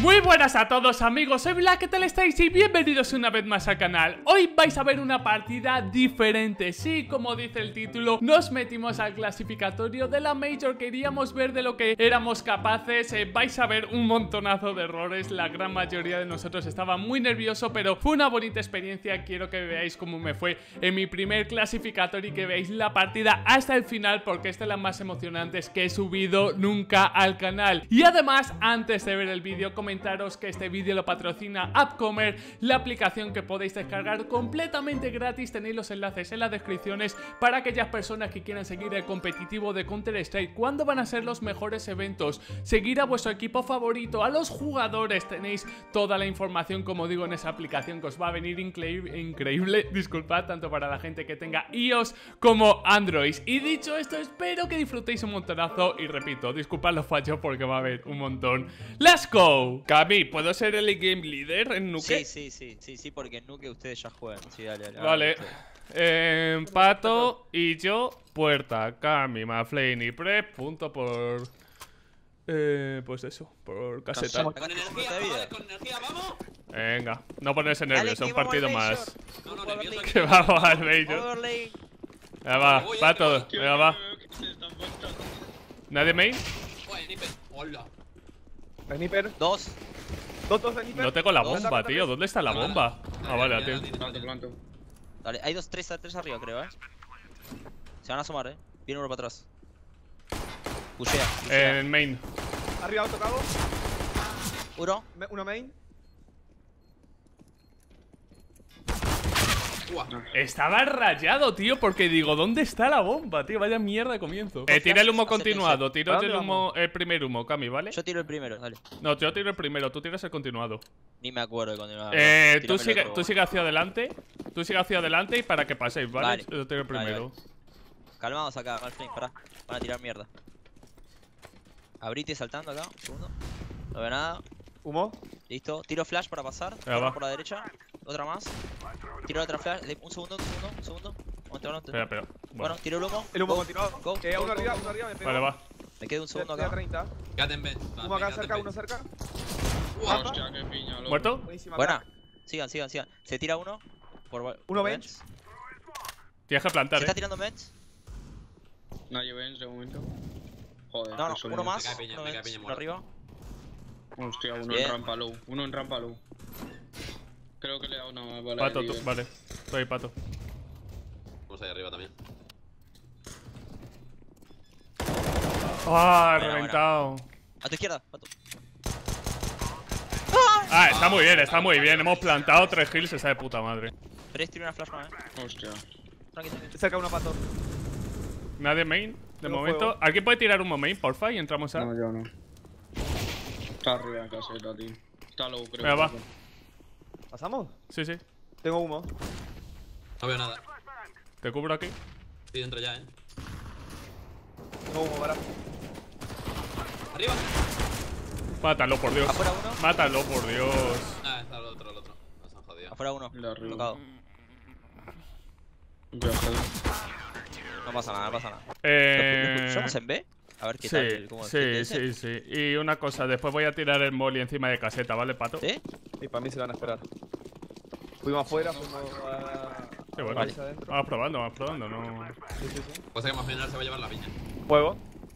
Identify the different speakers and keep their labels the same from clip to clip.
Speaker 1: Muy buenas a todos amigos, soy Black, ¿qué tal estáis? Y bienvenidos una vez más al canal. Hoy vais a ver una partida diferente. Sí, como dice el título, nos metimos al clasificatorio de la Major. Queríamos ver de lo que éramos capaces. Vais a ver un montonazo de errores. La gran mayoría de nosotros estaba muy nervioso, pero fue una bonita experiencia. Quiero que veáis cómo me fue en mi primer clasificatorio y que veáis la partida hasta el final, porque es de las más emocionantes que he subido nunca al canal. Y además, antes de ver el vídeo, comentaros que este vídeo lo patrocina AppComer, la aplicación que podéis descargar completamente gratis. Tenéis los enlaces en las descripciones para aquellas personas que quieran seguir el competitivo de Counter-Strike. ¿Cuándo van a ser los mejores eventos? Seguir a vuestro equipo favorito, a los jugadores. Tenéis toda la información, como digo, en esa aplicación que os va a venir increíble, disculpad, tanto para la gente que tenga iOS como Android. Y dicho esto, espero que disfrutéis un montonazo. Y repito, disculpad los fallos porque va a haber un montón. ¡Let's go! Cami, ¿puedo ser el game leader en Nuke?
Speaker 2: Sí, porque en Nuke ustedes ya juegan. Sí, dale.
Speaker 1: Vale. Pato y yo, puerta. Cami, Maflane y Prep, punto por... pues eso, por caseta.
Speaker 2: Con energía,
Speaker 3: vamos.
Speaker 1: Venga, no ponerse nervioso, un partido más.
Speaker 3: No, nervioso.
Speaker 1: Que vamos al Major. Venga, va, Pato, venga, va. ¿Nadie main?
Speaker 3: Hola.
Speaker 4: Sniper.
Speaker 2: Dos
Speaker 4: Sniper.
Speaker 1: No tengo la bomba, tío. ¿Dónde está la bomba? Ah, vale, tío.
Speaker 4: Planto.
Speaker 2: Dale, hay tres arriba, creo, Se van a asomar, Viene uno para atrás. Pushea.
Speaker 1: En main.
Speaker 4: Arriba tocado.
Speaker 2: Uno
Speaker 4: main.
Speaker 1: Estaba rayado, tío, porque digo, ¿dónde está la bomba, tío? Vaya mierda de comienzo. Tira el humo continuado, tira el primer humo, Cami, ¿vale?
Speaker 2: Yo tiro el primero, dale.
Speaker 1: No, yo tiro el primero, tú tiras el continuado.
Speaker 2: Ni me acuerdo de continuado.
Speaker 1: Tú sigue hacia adelante. Tú sigue hacia adelante y para que paséis, ¿vale? Yo tiro el primero.
Speaker 2: Vale. Calmados acá, Malflame, pará. Van a tirar mierda. Abrite saltando acá, un segundo. No veo nada.
Speaker 4: Humo.
Speaker 2: Listo, tiro flash para pasar.
Speaker 1: Va.
Speaker 2: Por la derecha. Otra más. Tiro otra flash. Un segundo.
Speaker 1: Espera.
Speaker 2: Bueno, tiro el humo.
Speaker 4: El humo
Speaker 2: Go.
Speaker 4: continuado.
Speaker 2: Go.
Speaker 4: Uno arriba, me pego.
Speaker 1: Vale, va.
Speaker 2: Me quedo un segundo
Speaker 4: Queda
Speaker 2: acá.
Speaker 4: 30.
Speaker 3: Quédate en B.
Speaker 4: Uno acá cerca, uno cerca.
Speaker 3: Hostia, qué piña, loco.
Speaker 1: ¿Muerto?
Speaker 4: Buenísima.
Speaker 2: Buena. Sigan. Se tira uno.
Speaker 4: Uno bench.
Speaker 1: Tienes que
Speaker 2: ¿Se
Speaker 1: plantar,
Speaker 2: está tirando bench?
Speaker 5: Nadie ven de momento. Joder,
Speaker 2: No,
Speaker 5: qué
Speaker 2: uno más.
Speaker 3: Me cae piña,
Speaker 2: Uno
Speaker 3: me cae
Speaker 2: bench,
Speaker 3: piña,
Speaker 2: uno
Speaker 3: muerto.
Speaker 2: arriba.
Speaker 5: Hostia, uno
Speaker 2: Bien.
Speaker 5: en rampa low. Uno en rampa low. Creo que le he dado una bala
Speaker 1: Pato,
Speaker 5: de
Speaker 1: tú,
Speaker 5: líder.
Speaker 1: vale. Estoy ahí, Pato.
Speaker 3: Vamos ahí arriba también.
Speaker 1: Ah,
Speaker 2: Buena,
Speaker 1: reventado.
Speaker 2: A tu izquierda, Pato.
Speaker 1: Ah, está muy bien. Hemos plantado 3 kills, esa de puta madre.
Speaker 2: Tres, tiro una flash más,
Speaker 5: Hostia.
Speaker 2: Tranqui.
Speaker 4: Cerca uno pato.
Speaker 1: Nadie main, de
Speaker 4: No
Speaker 1: momento.
Speaker 4: juego.
Speaker 1: ¿Alguien puede tirar un main, porfa? Y entramos a...
Speaker 5: No, yo no. Está arriba en caseta, tío. Está low, creo.
Speaker 1: Venga, va.
Speaker 4: ¿Pasamos?
Speaker 1: Sí.
Speaker 4: Tengo humo.
Speaker 3: No veo nada.
Speaker 1: Te cubro aquí.
Speaker 3: Estoy dentro ya,
Speaker 4: Tengo humo, para.
Speaker 3: Arriba.
Speaker 1: Mátalo, por Dios.
Speaker 2: Afuera uno.
Speaker 1: Mátalo, por Dios.
Speaker 3: Ah, está el otro. Nos han jodido.
Speaker 2: Afuera uno.
Speaker 5: El de arriba.
Speaker 2: Tocado.
Speaker 5: Ya está.
Speaker 2: No pasa nada. ¿Lo
Speaker 1: Eh...
Speaker 2: escuchamos en B? A ver qué tal. ¿Cómo
Speaker 1: Sí. Y una cosa, después voy a tirar el molly encima de caseta, ¿vale, Pato?
Speaker 2: ¿Sí?
Speaker 4: Y para mí se van a esperar. Fuimos afuera, fuimos a...
Speaker 1: Sí, bueno.
Speaker 4: Vale. Adentro.
Speaker 1: Vamos probando, no...
Speaker 4: Sí.
Speaker 3: Puede ser que más final se va a llevar la piña.
Speaker 4: Juego.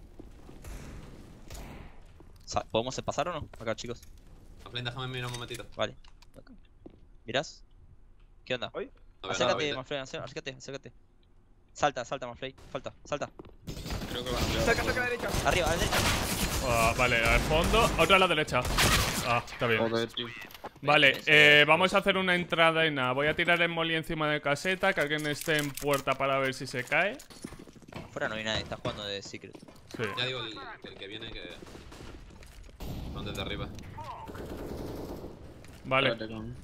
Speaker 2: ¿Podemos pasar o no? Acá, chicos.
Speaker 3: Flame, déjame mirar un momentito.
Speaker 2: Vale. ¿Mirás? ¿Qué onda?
Speaker 4: ¿Hoy?
Speaker 3: No veo nada,
Speaker 2: Acércate,
Speaker 3: ¿viste?
Speaker 2: Manfrey, acércate. Salta, Manfrey. Salta.
Speaker 5: Creo que van a
Speaker 4: Cerca a la derecha.
Speaker 2: Arriba, a la derecha.
Speaker 1: Ah, vale, al fondo, otra a la derecha. Ah, está bien.
Speaker 5: Joder, tío.
Speaker 1: Vale, vamos a hacer una entrada y nada. Voy a tirar el molly encima de caseta, que alguien esté en puerta para ver si se cae.
Speaker 2: Afuera no hay nadie, está jugando de Secret.
Speaker 1: Sí.
Speaker 3: Ya digo, el que viene que... Son desde arriba.
Speaker 1: Vale,
Speaker 5: Espérate, con-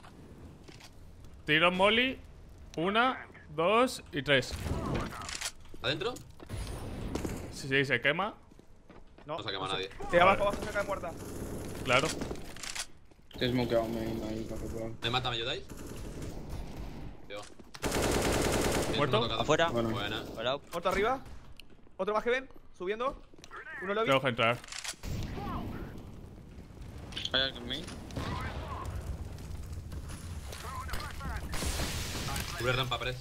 Speaker 1: tiro molly. 1, 2 y 3.
Speaker 3: ¿Adentro?
Speaker 1: Sí, se quema.
Speaker 3: No se ha quemado nadie.
Speaker 4: Abajo, cerca de puerta.
Speaker 1: Claro.
Speaker 5: Te he smokeado main ahí para que puedan.
Speaker 3: ¿Me mata, me ayudáis? Tío.
Speaker 1: ¿Muerto?
Speaker 2: Afuera.
Speaker 5: Bueno.
Speaker 3: Buena.
Speaker 2: Hola.
Speaker 4: Muerto arriba. Otro más que ven. Subiendo. Uno lobby.
Speaker 1: Tengo que entrar.
Speaker 5: ¿Hay alguien main?
Speaker 3: Cubre rampa, press.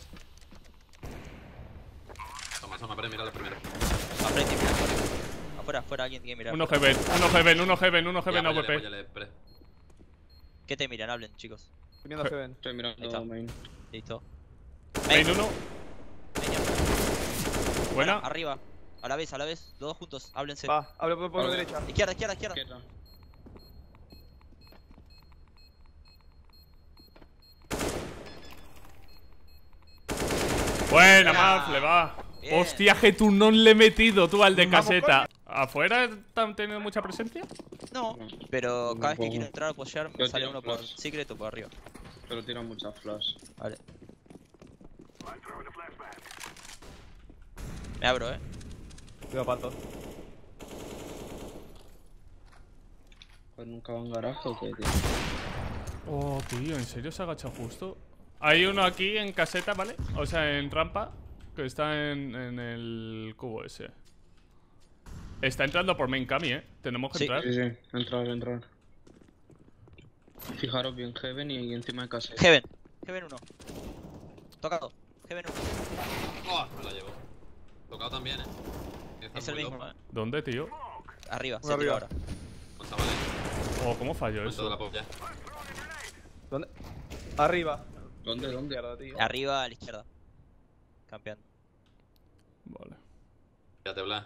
Speaker 3: Toma, press, míralo primero.
Speaker 2: Aprende, mira afuera. Afuera, alguien tiene que mirar.
Speaker 1: Uno heaven, AWP.
Speaker 3: Apóyale, press.
Speaker 2: ¿Qué te miran? Hablen, chicos.
Speaker 4: Estoy viendo Heaven.
Speaker 5: Estoy
Speaker 2: Ahí está.
Speaker 5: mirando main.
Speaker 2: Listo.
Speaker 1: Main 1. Buena.
Speaker 2: Arriba. A la vez, los dos juntos. Háblense.
Speaker 4: Va, habla por la
Speaker 5: Vale.
Speaker 4: derecha.
Speaker 2: Izquierda.
Speaker 5: Izquierda.
Speaker 1: Buena,
Speaker 2: Buena.
Speaker 1: Mafle, va.
Speaker 2: Bien.
Speaker 1: Hostia, que tú no le he metido tú al de
Speaker 4: Vamos,
Speaker 1: caseta. ¿Afuera están teniendo mucha presencia?
Speaker 2: No, pero cada vez que
Speaker 5: Poco.
Speaker 2: quiero entrar a apoyar me
Speaker 5: Yo
Speaker 2: sale
Speaker 5: tiro
Speaker 2: uno por
Speaker 5: flash.
Speaker 2: secreto por arriba.
Speaker 5: Pero tiran muchas flash.
Speaker 2: Vale. Me abro,
Speaker 4: Cuidado, pato.
Speaker 5: Pues nunca va en garaje o qué, tío.
Speaker 1: Oh, tío, ¿en serio se ha agachado justo? Hay uno aquí en caseta, ¿vale? O sea, en rampa. Que está en el cubo ese. Está entrando por main cami, Tenemos que
Speaker 2: Sí.
Speaker 1: entrar.
Speaker 5: Sí, entrar. Fijaros bien Heaven y encima de casa.
Speaker 2: Heaven 1. Tocado. Heaven 1.
Speaker 3: ¡Oh! Me la llevo. Tocado también, Está
Speaker 2: Es el
Speaker 3: muy
Speaker 2: mismo,
Speaker 3: loco.
Speaker 1: ¿Dónde, tío?
Speaker 2: Arriba,
Speaker 4: Uno
Speaker 2: se tira
Speaker 4: arriba.
Speaker 2: ahora.
Speaker 3: Con chavales.
Speaker 1: Oh, ¿cómo falló
Speaker 3: Con toda la
Speaker 1: eso?
Speaker 3: pop ya.
Speaker 4: ¿Dónde? Arriba.
Speaker 5: ¿Dónde?
Speaker 4: Izquierda, tío.
Speaker 2: Arriba a la izquierda. Campeando.
Speaker 1: Vale.
Speaker 3: Fíjate, Blas.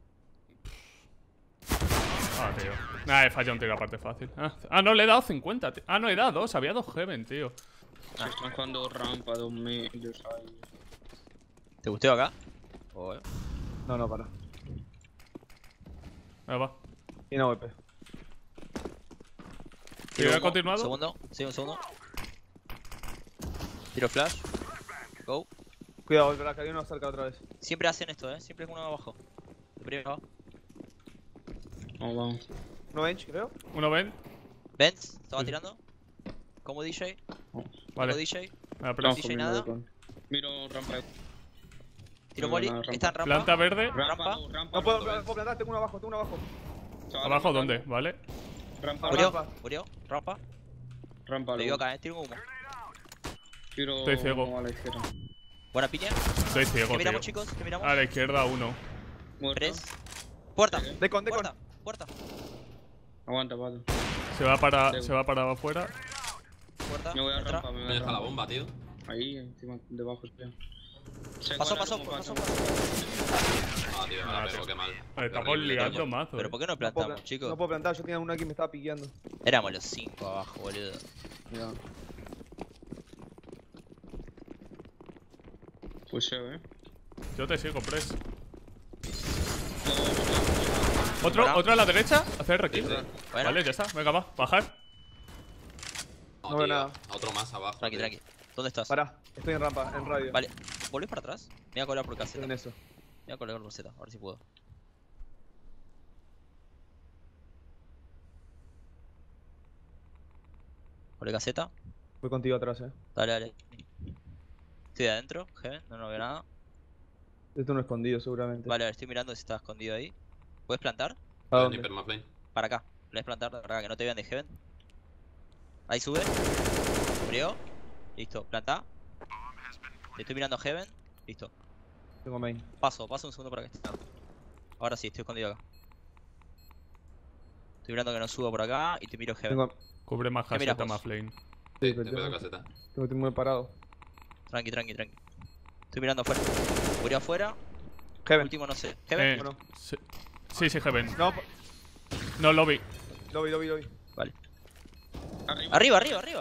Speaker 1: Ah, tío. Nah, he fallado un tiro aparte fácil. No, le he dado 50. No, he dado 2. Había 2 heaven, tío.
Speaker 5: Se están jugando rampa, 2 medios ahí.
Speaker 2: ¿Te gustó acá?
Speaker 4: No, para.
Speaker 1: Ahí va.
Speaker 4: Y no golpe.
Speaker 1: ¿Tiro ha continuado?
Speaker 2: Segundo. Sí, un segundo. Tiro flash. Go.
Speaker 4: Cuidado, verdad que hay uno cerca otra vez.
Speaker 2: Siempre hacen esto, Siempre es uno abajo. El primero abajo.
Speaker 5: Vamos.
Speaker 4: Uno bench, creo.
Speaker 1: Uno ven.
Speaker 2: Benz, estaba
Speaker 1: Sí.
Speaker 2: tirando. Como DJ.
Speaker 1: Vale.
Speaker 2: Como DJ.
Speaker 1: Ah, pero-
Speaker 2: Sí, nada.
Speaker 5: Miro rampa.
Speaker 2: Tiro
Speaker 5: No,
Speaker 2: boli.
Speaker 5: nada, rampa.
Speaker 2: Está en rampa.
Speaker 1: Planta verde.
Speaker 2: Rampa.
Speaker 5: Rampa.
Speaker 4: No puedo plantar, tengo uno abajo,
Speaker 5: Chaval,
Speaker 1: ¿Abajo
Speaker 5: rampa.
Speaker 1: dónde? Vale.
Speaker 5: Rampa.
Speaker 2: Murió.
Speaker 4: rampa.
Speaker 2: Murió. Rampa.
Speaker 5: Rampa.
Speaker 2: Le dio
Speaker 5: luego.
Speaker 2: acá, Tiro un humo.
Speaker 5: Tiro
Speaker 1: Estoy ciego.
Speaker 5: a la izquierda.
Speaker 2: Buena piña.
Speaker 1: Estoy ciego,
Speaker 2: ¿Qué
Speaker 1: tío.
Speaker 2: miramos, chicos? ¿Qué miramos?
Speaker 1: A la izquierda uno.
Speaker 5: Muerto.
Speaker 2: 3. Puerta.
Speaker 4: Decon.
Speaker 2: Puerta.
Speaker 5: Aguanta, vale.
Speaker 1: Se va para afuera.
Speaker 2: Puerta.
Speaker 5: Me voy a
Speaker 2: Entra.
Speaker 5: rampa, me
Speaker 3: Me
Speaker 5: voy a
Speaker 3: deja la
Speaker 5: rampa.
Speaker 3: bomba, tío.
Speaker 5: Ahí, encima, debajo, espera.
Speaker 2: Pasó.
Speaker 3: Ah, tío, me la pego, qué mal.
Speaker 1: Estamos
Speaker 3: Horrible,
Speaker 1: liando
Speaker 3: coño.
Speaker 1: mazo.
Speaker 2: Pero ¿por qué no
Speaker 4: No puedo,
Speaker 2: plantamos, chicos?
Speaker 4: no puedo plantar, yo tenía uno aquí y me estaba piqueando.
Speaker 2: Éramos los 5 abajo, boludo.
Speaker 4: Ya.
Speaker 5: Pusheo,
Speaker 1: Yo te sigo, press.
Speaker 2: Bueno.
Speaker 1: Otro a la derecha. Hacer rekill.
Speaker 3: Sí,
Speaker 2: Bueno,
Speaker 1: Vale, ya está. Venga, va. Bajar.
Speaker 3: No,
Speaker 4: No veo
Speaker 3: tío.
Speaker 4: nada.
Speaker 3: Otro más abajo.
Speaker 2: tranqui,
Speaker 3: tío.
Speaker 2: tranqui. ¿Dónde estás?
Speaker 4: Pará, estoy en rampa, en radio.
Speaker 2: Vale. ¿Volvés para atrás? Me voy a colar por
Speaker 4: Estoy
Speaker 2: caseta.
Speaker 4: en
Speaker 2: Me
Speaker 4: eso.
Speaker 2: voy a colar por Z, a ver si puedo. Colé caseta.
Speaker 4: Voy contigo atrás,
Speaker 2: Dale. Estoy de adentro, Heaven, no veo nada.
Speaker 4: Esto no escondido, seguramente.
Speaker 2: Vale, estoy mirando si está escondido ahí. ¿Puedes plantar?
Speaker 4: ¿A
Speaker 3: Ni
Speaker 4: dónde?
Speaker 2: Para
Speaker 3: permaflame.
Speaker 2: acá. ¿Puedes plantar para acá que no te vean de Heaven? Ahí sube. Murió. Listo, planta. Estoy mirando Heaven. Listo.
Speaker 4: Tengo main.
Speaker 2: Paso un segundo para que esté. Ahora sí, estoy escondido acá. Estoy mirando que no suba por acá y te miro Heaven.
Speaker 4: Tengo.
Speaker 1: Cubre más
Speaker 2: ¿Qué miras
Speaker 1: caseta,
Speaker 2: vos?
Speaker 1: más flame.
Speaker 4: Sí,
Speaker 3: Te
Speaker 4: pero
Speaker 3: pedo
Speaker 4: tengo,
Speaker 3: caseta.
Speaker 4: tengo que muy parado.
Speaker 2: Tranqui. Estoy mirando afuera. Murió afuera.
Speaker 4: Heaven.
Speaker 2: Último no sé. Heaven.
Speaker 4: Bueno.
Speaker 1: Sí, heaven.
Speaker 4: No,
Speaker 1: No, lobby.
Speaker 4: lo vi.
Speaker 2: Vale.
Speaker 5: Arriba.
Speaker 2: Arriba.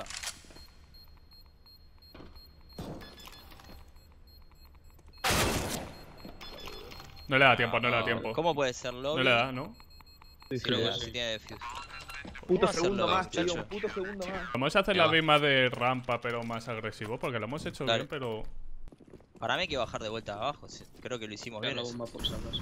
Speaker 1: No le da tiempo, no le da tiempo.
Speaker 2: ¿Cómo puede ser lobby?
Speaker 1: No le da, ¿no?
Speaker 4: Sí, sí.
Speaker 2: Creo
Speaker 5: que
Speaker 2: que
Speaker 5: sí.
Speaker 2: sí tiene defuse.
Speaker 4: Puto
Speaker 2: ¿Cómo
Speaker 4: segundo
Speaker 2: hacerlo,
Speaker 4: más, tío.
Speaker 2: muchacho?
Speaker 4: Un puto segundo más.
Speaker 1: Vamos a hacer
Speaker 3: Ya
Speaker 1: la
Speaker 3: va.
Speaker 1: misma de rampa, pero más agresivo, porque lo hemos hecho
Speaker 2: Dale.
Speaker 1: bien, pero.
Speaker 2: Para mí hay que bajar de vuelta abajo. Sí, creo que lo hicimos
Speaker 5: Voy a
Speaker 2: bien.
Speaker 5: la
Speaker 2: eso.
Speaker 5: bomba por si acaso.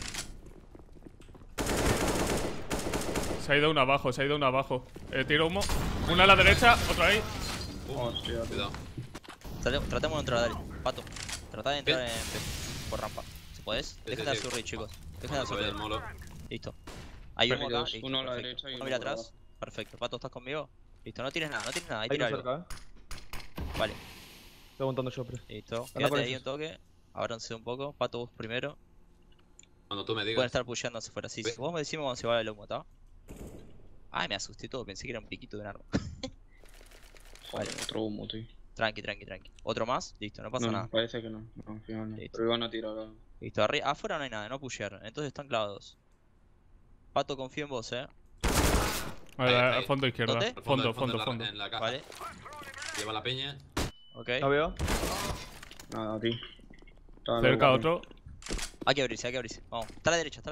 Speaker 1: Se ha ido uno abajo. Tiro humo. Una a la derecha, otra ahí.
Speaker 5: Hostia, tío.
Speaker 3: Cuidado.
Speaker 2: Tratemos de entrar, dale. Pato. Trata de entrar por rampa. ¿Se podés? Dejen de dar su reach, chicos. Dejen de dar su
Speaker 3: Soy del
Speaker 2: reach.
Speaker 3: molo.
Speaker 2: Listo. Hay uno acá.
Speaker 5: Dos,
Speaker 2: Listo,
Speaker 5: uno a la
Speaker 2: perfecto.
Speaker 5: derecha y
Speaker 2: Uno
Speaker 5: uno
Speaker 2: mira
Speaker 5: por
Speaker 2: atrás. Perfecto. Pato, ¿estás conmigo? Listo, no tienes nada, no tienes nada. Ahí
Speaker 4: Hay
Speaker 2: tira
Speaker 4: uno
Speaker 2: algo.
Speaker 4: cerca,
Speaker 2: Vale,
Speaker 4: Estoy montando yo, pre.
Speaker 2: listo.
Speaker 4: Anda
Speaker 2: Quédate
Speaker 4: por
Speaker 2: ahí
Speaker 4: esos.
Speaker 2: un toque. Ábranse un poco. Pato, vos primero.
Speaker 3: Cuando tú me
Speaker 2: Pueden
Speaker 3: digas.
Speaker 2: estar pusheando hacia afuera. Sí,
Speaker 3: Ve.
Speaker 2: vos me decís cuando se va el humo, ¿está? Ay, me asusté todo. Pensé que era un piquito de un arma.
Speaker 5: Joder, otro humo, tío.
Speaker 2: Tranqui. ¿Otro más? Listo, no pasa
Speaker 5: No,
Speaker 2: nada.
Speaker 5: parece que no. No, al final no.
Speaker 2: Listo.
Speaker 5: Pero iban a tirar a...
Speaker 2: Listo, afuera no hay nada, no pushearon. Entonces están clavados. Pato, confío en vos,
Speaker 1: Al fondo izquierda.
Speaker 2: ¿Dónde?
Speaker 3: Al
Speaker 1: Fondo,
Speaker 3: en
Speaker 1: fondo,
Speaker 3: la-
Speaker 1: fondo.
Speaker 3: En la caja.
Speaker 2: Vale,
Speaker 3: Lleva la peña.
Speaker 2: ok.
Speaker 4: No veo.
Speaker 5: Nada, tío. Está
Speaker 1: Cerca
Speaker 5: loco,
Speaker 1: otro.
Speaker 2: Hay que abrirse. Vamos, está a la derecha.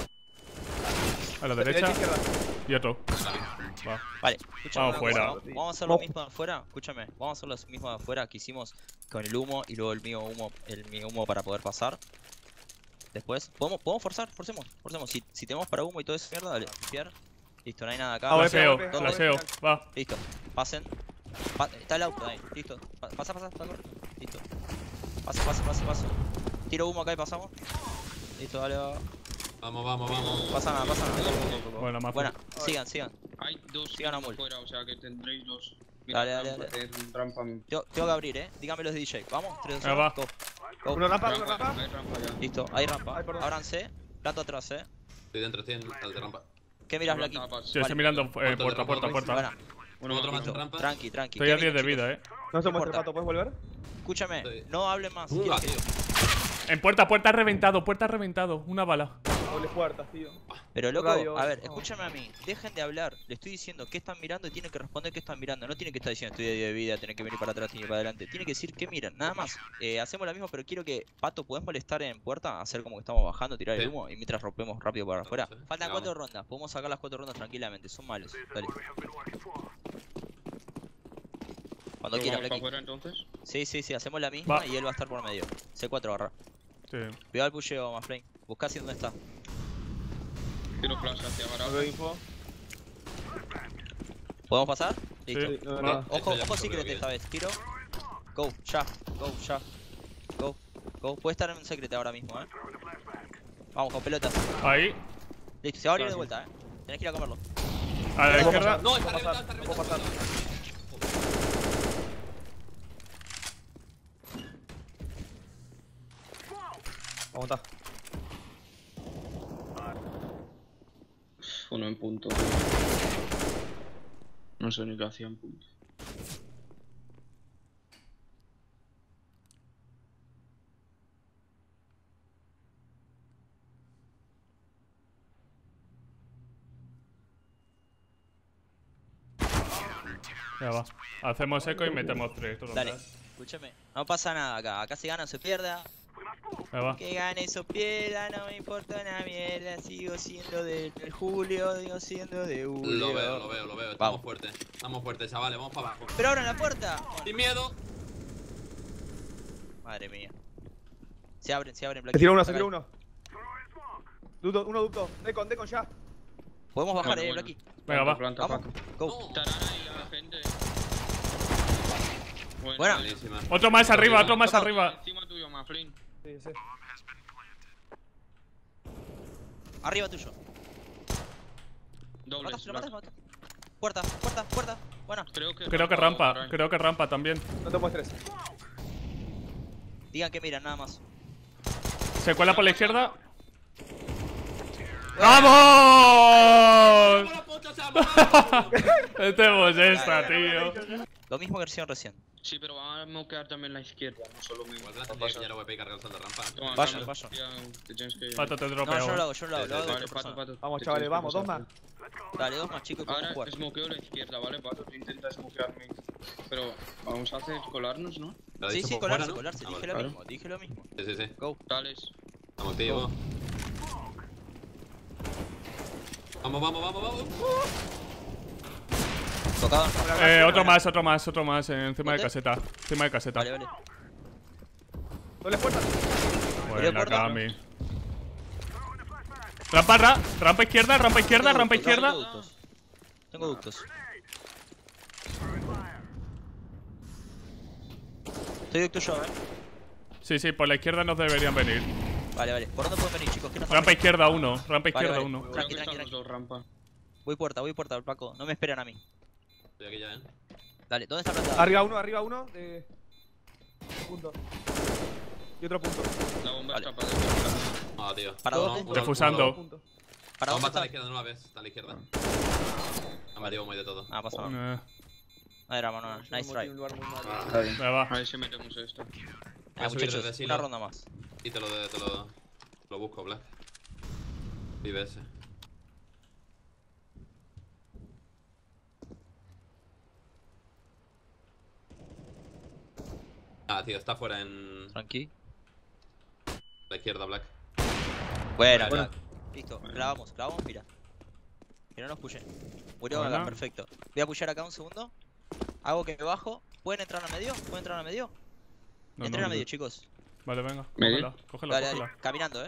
Speaker 1: A la derecha.
Speaker 4: Izquierda.
Speaker 1: Y otro. Va.
Speaker 2: Vale, escúchame.
Speaker 1: Vamos
Speaker 2: una cosa,
Speaker 1: fuera.
Speaker 2: Vamos a hacer lo mismo de afuera. Escúchame, vamos a hacer lo mismo de afuera que hicimos con el humo y luego el mío humo para poder pasar. Después, ¿podemos forzar? Forcemos. Si tenemos para humo y todo eso, mierda, dale, limpiar. Listo, no hay nada acá.
Speaker 4: Ah,
Speaker 1: Flaseo,
Speaker 4: ¿dónde?
Speaker 1: flaseo. Va.
Speaker 2: Listo, pasen. Está el auto ahí, listo. Pasa, corre. Listo. Pasa. Tiro humo acá y pasamos. Listo, dale, va.
Speaker 3: Vamos.
Speaker 2: Pasa nada.
Speaker 1: Buena, más.
Speaker 2: Buena, sigan.
Speaker 5: Hay dos
Speaker 2: Sigan a
Speaker 5: tíos
Speaker 2: mull.
Speaker 5: afuera, o sea que tendréis dos.
Speaker 2: Dale.
Speaker 5: Rampa.
Speaker 2: Tengo que abrir, Dígame los de DJ. Vamos, 3, 2,
Speaker 1: Ahí va.
Speaker 2: 1, go.
Speaker 4: Uno rampa, uno
Speaker 5: Rampa,
Speaker 4: rampa.
Speaker 5: hay rampa ya.
Speaker 2: Listo, hay rampa.
Speaker 4: Ay, perdón.
Speaker 2: Ábranse. Plato atrás,
Speaker 3: Estoy dentro, estoy en el de rampa.
Speaker 2: ¿Qué miras, Blacky?
Speaker 1: Yo estoy mirando puerta.
Speaker 2: Buena.
Speaker 3: Uno otro más
Speaker 2: Listo.
Speaker 3: en rampa.
Speaker 2: Tranqui.
Speaker 1: Estoy a 10 de vida,
Speaker 4: No se
Speaker 2: importa.
Speaker 4: muestra, Pato, ¿puedes volver?
Speaker 2: Escúchame, no hablen más.
Speaker 3: Tío.
Speaker 1: En puerta reventado. Una bala.
Speaker 4: Dobles puertas, tío.
Speaker 2: Pero loco,
Speaker 4: Radio,
Speaker 2: a ver,
Speaker 4: no.
Speaker 2: escúchame a mí. Dejen de hablar. Le estoy diciendo qué están mirando y tienen que responder qué están mirando. No tienen que estar diciendo estoy de 10 de vida, tienen que venir para atrás, tienen que ir para adelante. Tienen que decir qué miran, nada más. Hacemos lo mismo, pero quiero que, Pato, ¿podés molestar en puerta? Hacer como que estamos bajando, tirar el
Speaker 3: Sí.
Speaker 2: humo y mientras rompemos rápido para afuera.
Speaker 3: Sí.
Speaker 2: Faltan
Speaker 3: Vamos.
Speaker 2: 4 rondas, podemos sacar las 4 rondas tranquilamente, son malos. Dale. Cuando quiera,
Speaker 5: ¿Vamos para
Speaker 2: Blacky.
Speaker 5: afuera entonces?
Speaker 2: Sí, hacemos la misma
Speaker 1: Va.
Speaker 2: y él va a estar por medio. C4 agarra.
Speaker 1: Sí.
Speaker 2: Cuidado al pusheo, Maflame. Buscá si dónde está.
Speaker 5: Tiro flash hacia
Speaker 4: No
Speaker 5: garaje.
Speaker 4: veo info.
Speaker 2: ¿Podemos pasar? Listo.
Speaker 1: Sí.
Speaker 4: No veo
Speaker 1: Va.
Speaker 4: nada.
Speaker 2: Ojo,
Speaker 3: Esto ya
Speaker 2: ojo
Speaker 3: lo
Speaker 2: secret
Speaker 3: veo
Speaker 2: esta vez. Tiro. Go, ya. Go. Puede estar en un secret ahora mismo, Vamos, con pelotas.
Speaker 1: Ahí.
Speaker 2: Listo, se va a abrir de vuelta, Tenés que ir a comerlo.
Speaker 1: A la izquierda.
Speaker 3: No, está
Speaker 4: Puedo
Speaker 3: reventado,
Speaker 4: pasar,
Speaker 3: está
Speaker 4: puedo
Speaker 3: reventado.
Speaker 4: pasar. Aguanta.
Speaker 5: Uno en punto. No sé ni qué hacía en punto.
Speaker 1: Ya va. Hacemos eco y metemos 3
Speaker 2: Dale,
Speaker 1: rondas.
Speaker 2: escúchame. No pasa nada acá. Acá se gana o se pierda.
Speaker 1: Ya va.
Speaker 2: Que gane o pierda, no me importa una mierda. Sigo siendo del Julio, sigo siendo de Julio.
Speaker 3: Lo veo.
Speaker 2: Vamos.
Speaker 3: Estamos fuertes, chavales. Vamos para abajo.
Speaker 2: Pero abran la puerta.
Speaker 3: Sin miedo.
Speaker 2: Madre mía. Se abren,
Speaker 4: Se
Speaker 2: Blacky.
Speaker 4: tira uno,
Speaker 2: Sácale.
Speaker 4: uno. Uno ducto. Decon ya.
Speaker 2: Podemos bajar,
Speaker 5: Bueno,
Speaker 2: Blacky.
Speaker 1: Venga, va.
Speaker 5: Planta,
Speaker 2: Vamos.
Speaker 5: Paco.
Speaker 2: Go.
Speaker 3: No.
Speaker 5: Estarán ahí la gente.
Speaker 2: Buena.
Speaker 3: Buenísima.
Speaker 1: Otro más arriba, otro más arriba.
Speaker 5: Encima tuyo, Maflin.
Speaker 4: Sí.
Speaker 2: Arriba tuyo.
Speaker 5: Dobles.
Speaker 2: Lo matas. Puerta. Buena.
Speaker 1: Creo que rampa también.
Speaker 4: No te muestres.
Speaker 2: Digan que miran, nada más.
Speaker 1: Se cuela por la izquierda. ¡Vamos! Metemos esta, tío.
Speaker 2: Lo mismo que hicieron recién.
Speaker 5: Sí, pero vamos a moquear también la izquierda, no solo mi.
Speaker 3: Igual ya lo voy a pegar cargando de rampa.
Speaker 5: Toma,
Speaker 2: Vayan,
Speaker 5: Carlos,
Speaker 2: vayan.
Speaker 5: tía, te tienes que...
Speaker 1: Pato, te
Speaker 2: No, yo no lo
Speaker 1: dropeo.
Speaker 2: hago, yo no lo hago. Lo hago de
Speaker 5: Vale,
Speaker 2: otra
Speaker 5: Pato,
Speaker 2: persona.
Speaker 4: Vamos,
Speaker 5: te
Speaker 4: chavales,
Speaker 5: tienes que
Speaker 4: vamos, dos
Speaker 5: pasar.
Speaker 4: más.
Speaker 2: Dale, 2 más, chicos, podemos
Speaker 5: Ahora
Speaker 2: jugar.
Speaker 5: smokeo la izquierda, ¿vale, Pato? Tú intentas smokearme. Pero vamos a hacer colarnos, ¿no?
Speaker 3: ¿Lo has
Speaker 2: Sí,
Speaker 3: dicho
Speaker 2: sí,
Speaker 3: por fuera,
Speaker 2: colarse.
Speaker 3: no?
Speaker 2: Dije
Speaker 3: Ah,
Speaker 2: lo
Speaker 5: claro.
Speaker 2: mismo.
Speaker 3: Sí.
Speaker 2: Go.
Speaker 5: Tales.
Speaker 3: Vamos, tío. Vamos.
Speaker 2: Tocado.
Speaker 1: Otro más. Encima de
Speaker 2: ¿Dónde?
Speaker 1: caseta.
Speaker 2: Vale.
Speaker 4: Dobles puertas.
Speaker 1: Buena,
Speaker 2: puerta.
Speaker 1: Cami. Rampa izquierda.
Speaker 2: Tengo ductos. Estoy ducto yo,
Speaker 1: Sí, por la izquierda nos deberían venir.
Speaker 2: Vale. ¿Por dónde pueden venir, chicos? ¿Qué nos
Speaker 1: Rampa
Speaker 2: falta?
Speaker 1: izquierda 1.
Speaker 2: Vale.
Speaker 5: Creo
Speaker 2: Tranqui.
Speaker 5: que están los dos rampa.
Speaker 2: Voy puerta, Paco. No me esperan a mí.
Speaker 3: Estoy aquí ya,
Speaker 2: Dale, ¿dónde está plantado?
Speaker 4: Arriba uno. Punto. Y otro punto.
Speaker 5: La bomba
Speaker 2: Vale.
Speaker 5: está para dentro.
Speaker 3: Ah, tío.
Speaker 2: ¿Para
Speaker 3: Uno,
Speaker 2: dónde?
Speaker 3: uno,
Speaker 1: Refusando.
Speaker 3: uno.
Speaker 4: Punto.
Speaker 2: ¿Para
Speaker 3: La bomba
Speaker 2: dónde
Speaker 3: está a la
Speaker 2: está?
Speaker 3: izquierda, no la ves. Está a la izquierda. Ha metido muy de todo.
Speaker 2: Ah, pasa.
Speaker 1: Eh,
Speaker 2: No era mano, nice
Speaker 4: Tiene
Speaker 2: try.
Speaker 4: un lugar muy malo.
Speaker 5: Está bien.
Speaker 1: Ahí va.
Speaker 5: A ver si metemos esto.
Speaker 3: Voy a subir
Speaker 2: Muchachos,
Speaker 3: desde
Speaker 2: una
Speaker 3: silo.
Speaker 2: ronda más.
Speaker 3: Y te lo busco, Black. Vive ese. Ah, tío, está fuera en
Speaker 2: Tranqui.
Speaker 3: la izquierda, Black.
Speaker 2: Buena,
Speaker 3: Bueno.
Speaker 2: Black. Listo, clavamos, mira. Que no nos pushen. Murió
Speaker 1: Buena.
Speaker 2: acá, perfecto. Voy a pushar acá un segundo. Hago que me bajo. ¿Pueden entrar a medio?
Speaker 1: No,
Speaker 2: Entren
Speaker 1: no,
Speaker 2: a medio, chicos.
Speaker 1: Vale, venga.
Speaker 5: ¿Medio?
Speaker 1: Cógela.
Speaker 2: Dale, dale. Caminando,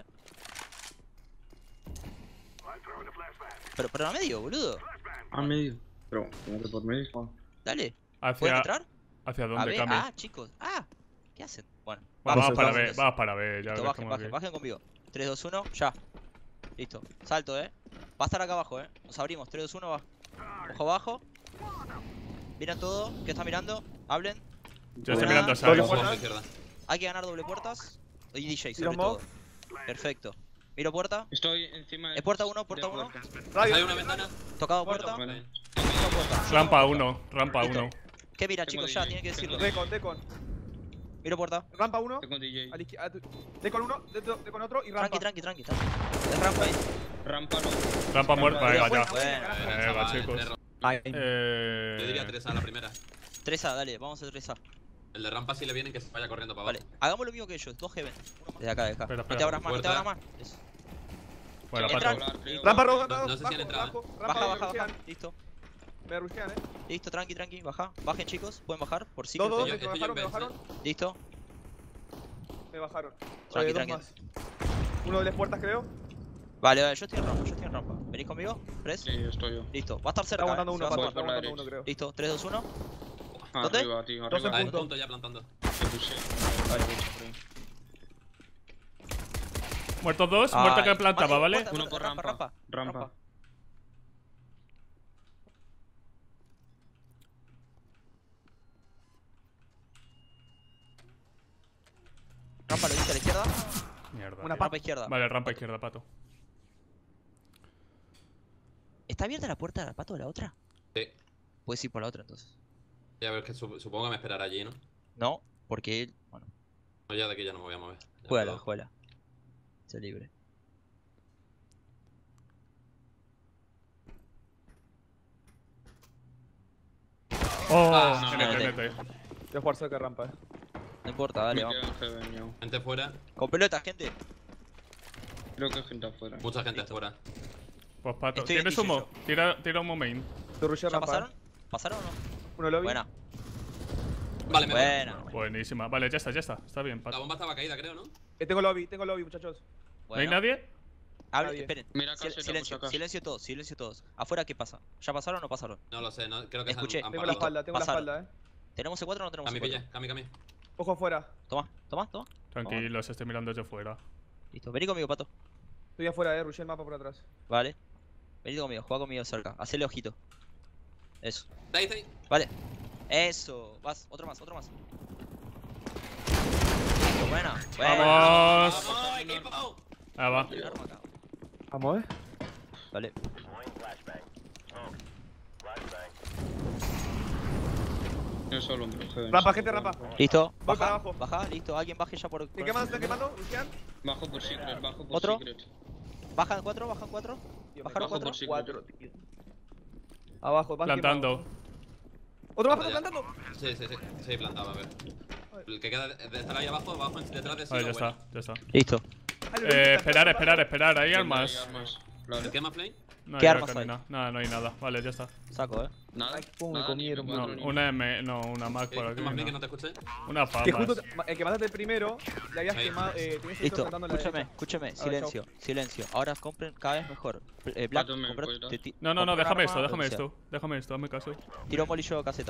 Speaker 2: Pero a medio, boludo.
Speaker 5: A medio. Pero, ¿cómo que por medio?
Speaker 2: Dale. ¿Pueden
Speaker 1: ¿Hacia,
Speaker 2: entrar?
Speaker 1: ¿Hacia
Speaker 2: A
Speaker 1: dónde,
Speaker 2: ver.
Speaker 1: Cami?
Speaker 2: Ah, chicos. Ah. ¿Qué hacen? Bueno.
Speaker 1: Vamos
Speaker 4: vamos,
Speaker 1: para
Speaker 4: vamos.
Speaker 1: ver, vamos para ver. Ya
Speaker 2: Listo,
Speaker 1: que
Speaker 2: bajen,
Speaker 1: estamos aquí.
Speaker 2: bajen conmigo. 3, 2, 1, ya. Listo. Salto, Va a estar acá abajo, Nos abrimos. 3, 2, 1, va. Ojo abajo. Miran todo. ¿Qué está mirando? Hablen.
Speaker 1: Yo estoy
Speaker 2: Buena.
Speaker 1: mirando a
Speaker 4: Doble
Speaker 1: Sai.
Speaker 4: puerta.
Speaker 3: Bomba izquierda.
Speaker 2: Hay que ganar doble puertas. Y DJ,
Speaker 4: Tiro
Speaker 2: sobre todo. Perfecto. Miro puerta.
Speaker 5: Estoy encima de.
Speaker 2: Es puerta 1, puerta
Speaker 5: de
Speaker 2: 1.
Speaker 4: Radio.
Speaker 3: Hay una ventana.
Speaker 2: Tocado
Speaker 4: Puerta.
Speaker 2: puerta.
Speaker 5: Vale.
Speaker 2: Tocado puerta.
Speaker 1: Rampa 1, rampa
Speaker 2: Listo.
Speaker 1: 1.
Speaker 2: ¿Qué mira,
Speaker 5: Tengo
Speaker 2: chicos? Ya,
Speaker 5: DJ,
Speaker 2: tienen que decirlo.
Speaker 5: tengo
Speaker 4: Decon.
Speaker 2: Miro puerta.
Speaker 4: Rampa 1.
Speaker 5: Estoy con DJ.
Speaker 4: A la izquierda. Decon 1. Decon otro y rampa.
Speaker 2: Tranqui. Es rampa ahí.
Speaker 5: Rampa no.
Speaker 1: Rampa muerta, venga ya.
Speaker 2: Bueno.
Speaker 1: Venga, chicos.
Speaker 3: Yo diría 3 a la primera.
Speaker 2: 3A, dale, vamos a 3A.
Speaker 3: El de rampa si le vienen que se vaya corriendo para
Speaker 2: Vale,
Speaker 3: abajo.
Speaker 2: hagamos lo mismo que ellos, 2 Heaven. Desde acá,
Speaker 1: Espera,
Speaker 2: No
Speaker 1: espera.
Speaker 2: te abras más,
Speaker 3: Puerta.
Speaker 2: Eso.
Speaker 1: Bueno,
Speaker 2: Entra.
Speaker 1: pato.
Speaker 4: Rampa roja.
Speaker 3: No sé si han entrado,
Speaker 2: Baja. Listo.
Speaker 4: Me rushean,
Speaker 2: Listo, tranqui, baja. Bajen, chicos, pueden bajar por sí.
Speaker 4: Dos,
Speaker 3: Estoy
Speaker 4: me
Speaker 3: yo
Speaker 4: bajaron, me
Speaker 3: en
Speaker 4: bajaron.
Speaker 2: Listo.
Speaker 4: Me bajaron.
Speaker 2: Tranqui,
Speaker 4: Dos
Speaker 2: tranqui.
Speaker 4: más. Uno de las puertas, creo.
Speaker 2: Vale, yo estoy en rampa. ¿Venís conmigo? ¿Press?
Speaker 5: Sí, estoy yo.
Speaker 2: Listo, va a estar
Speaker 4: Está
Speaker 2: cerca.
Speaker 4: aguantando
Speaker 2: Se
Speaker 4: uno,
Speaker 2: va a
Speaker 4: Pato.
Speaker 2: sumar.
Speaker 4: Está aguantando uno, creo.
Speaker 2: Listo, 3, 2, 1. ¿Dónde?
Speaker 5: Arriba, tío,
Speaker 4: Dos en
Speaker 5: arriba.
Speaker 3: Ah, en
Speaker 4: punto.
Speaker 3: punto ya plantando.
Speaker 5: Te puse.
Speaker 2: Vale.
Speaker 1: Muertos 2,
Speaker 2: Ay,
Speaker 1: muerta que plantaba, ¿vale?
Speaker 2: puerta,
Speaker 5: Uno por rampa. Rampa.
Speaker 2: Rampa, lo viste a la izquierda.
Speaker 1: Mierda.
Speaker 4: Una
Speaker 1: tío.
Speaker 2: Rampa izquierda.
Speaker 1: Vale, rampa izquierda, pato.
Speaker 2: ¿Está abierta la puerta de la pato de la otra?
Speaker 3: Sí.
Speaker 2: Puedes ir por la otra entonces.
Speaker 3: Ya ves que supongo que me esperará allí, ¿no?
Speaker 2: No, porque él. Bueno,
Speaker 3: No, ya de aquí ya no me voy a mover. Ya
Speaker 2: juégala,
Speaker 3: puedo.
Speaker 2: juégala. Sé libre.
Speaker 1: Oh,
Speaker 3: Ah,
Speaker 1: NT.
Speaker 4: Voy a jugar cerca de rampa,
Speaker 2: No importa, dale,
Speaker 5: Me
Speaker 2: vamos.
Speaker 5: quedan Heaven, yo.
Speaker 3: Gente fuera.
Speaker 2: Con pelotas, gente.
Speaker 5: Creo que hay gente afuera.
Speaker 3: Mucha gente
Speaker 2: Listo.
Speaker 3: fuera.
Speaker 1: Pues pato.
Speaker 2: Estoy
Speaker 1: ¿Tienes
Speaker 2: en
Speaker 1: humo? Tira humo main.
Speaker 4: Te rusheo
Speaker 2: ¿Ya
Speaker 4: rampa.
Speaker 2: pasaron? ¿Pasaron o no?
Speaker 4: Uno lobby.
Speaker 2: Buena.
Speaker 3: Vale, me voy.
Speaker 2: Buena.
Speaker 1: Buenísima. Vale, ya está. Está bien,
Speaker 3: La
Speaker 1: pato.
Speaker 3: bomba estaba caída, creo, ¿no?
Speaker 4: Tengo lobby, muchachos.
Speaker 1: ¿No hay
Speaker 2: Bueno.
Speaker 1: nadie?
Speaker 4: Nadie.
Speaker 2: Esperen.
Speaker 5: Mira, caseta,
Speaker 2: Silencio,
Speaker 5: por si acaso.
Speaker 2: silencio todos. Afuera, ¿qué pasa? ¿Ya pasaron o no pasaron?
Speaker 3: No lo sé, no, creo que
Speaker 2: Escuché.
Speaker 3: han
Speaker 4: Tengo la
Speaker 3: parado.
Speaker 4: espalda,
Speaker 2: Pasaron. ¿Tenemos C4 o no tenemos
Speaker 3: Cami,
Speaker 2: C4?
Speaker 3: pille, Cami.
Speaker 4: Ojo afuera.
Speaker 2: Toma.
Speaker 1: Tranquilos, estoy mirando yo fuera.
Speaker 2: Listo, vení conmigo, pato.
Speaker 4: Estoy afuera, rushé el mapa por atrás.
Speaker 2: Vale. Vení conmigo, juega conmigo cerca. Hacele ojito. Eso.
Speaker 3: Está ahí.
Speaker 2: Vale. Eso. Vas, otro más. Listo, buena.
Speaker 1: ¡Vamos!
Speaker 3: ¡Vamos, equipo!
Speaker 1: Ah, va.
Speaker 2: El arma acá.
Speaker 4: Vamos,
Speaker 2: Vale.
Speaker 5: No es solo hombre, Heaven.
Speaker 4: Rampa, gente, rampa.
Speaker 2: Listo.
Speaker 4: Voy para
Speaker 2: Baja,
Speaker 4: abajo.
Speaker 2: baja, listo. Alguien baje ya por.
Speaker 4: ¿Te queman? ¿Te quemando? ¿Rushean?
Speaker 5: Bajo por secret, bajo por
Speaker 2: ¿Otro?
Speaker 5: secret.
Speaker 2: Bajan 4.
Speaker 4: Tío, me
Speaker 2: Bajaron
Speaker 5: bajo
Speaker 2: 4.
Speaker 5: por sí.
Speaker 4: Cuatro, tío. Abajo, van
Speaker 1: Plantando.
Speaker 4: quemados. ¿Otro más
Speaker 3: Vale, ya.
Speaker 4: plantando?
Speaker 3: Sí, plantaba, a ver. El que queda de estar ahí abajo, detrás de sí.
Speaker 1: Vale, ya está.
Speaker 2: Listo.
Speaker 1: Esperar. ¿Hay armas?
Speaker 5: armas.
Speaker 3: ¿El
Speaker 5: Claro.
Speaker 3: quema flame?
Speaker 1: No
Speaker 2: ¿Qué
Speaker 1: hay
Speaker 2: armas
Speaker 1: camino. Nada, no hay nada. Vale, ya está.
Speaker 2: Saco,
Speaker 5: Nada.
Speaker 4: Cómo me
Speaker 5: Nada,
Speaker 4: comieron,
Speaker 5: ni
Speaker 1: No,
Speaker 5: M4 ni-
Speaker 1: una M, no, una Mac por aquí.
Speaker 3: ¿Quema flame que
Speaker 1: No.
Speaker 3: no te escuché?
Speaker 1: Una
Speaker 4: Que justo
Speaker 1: fama.
Speaker 4: el que mataste primero, le habías
Speaker 3: Ahí.
Speaker 4: quemado, tenías
Speaker 2: Listo.
Speaker 4: plantando en la derecha.
Speaker 2: Escúchame.
Speaker 4: chao.
Speaker 2: Silencio. Ahora compren cada vez mejor. Black,
Speaker 5: Pato, ¿me
Speaker 2: compra-
Speaker 5: puedes dar?
Speaker 1: No,
Speaker 2: compra
Speaker 1: déjame
Speaker 2: arma,
Speaker 1: esto,
Speaker 2: lo que sea.
Speaker 1: Déjame esto, hazme caso.
Speaker 2: Tiro molillo caseta.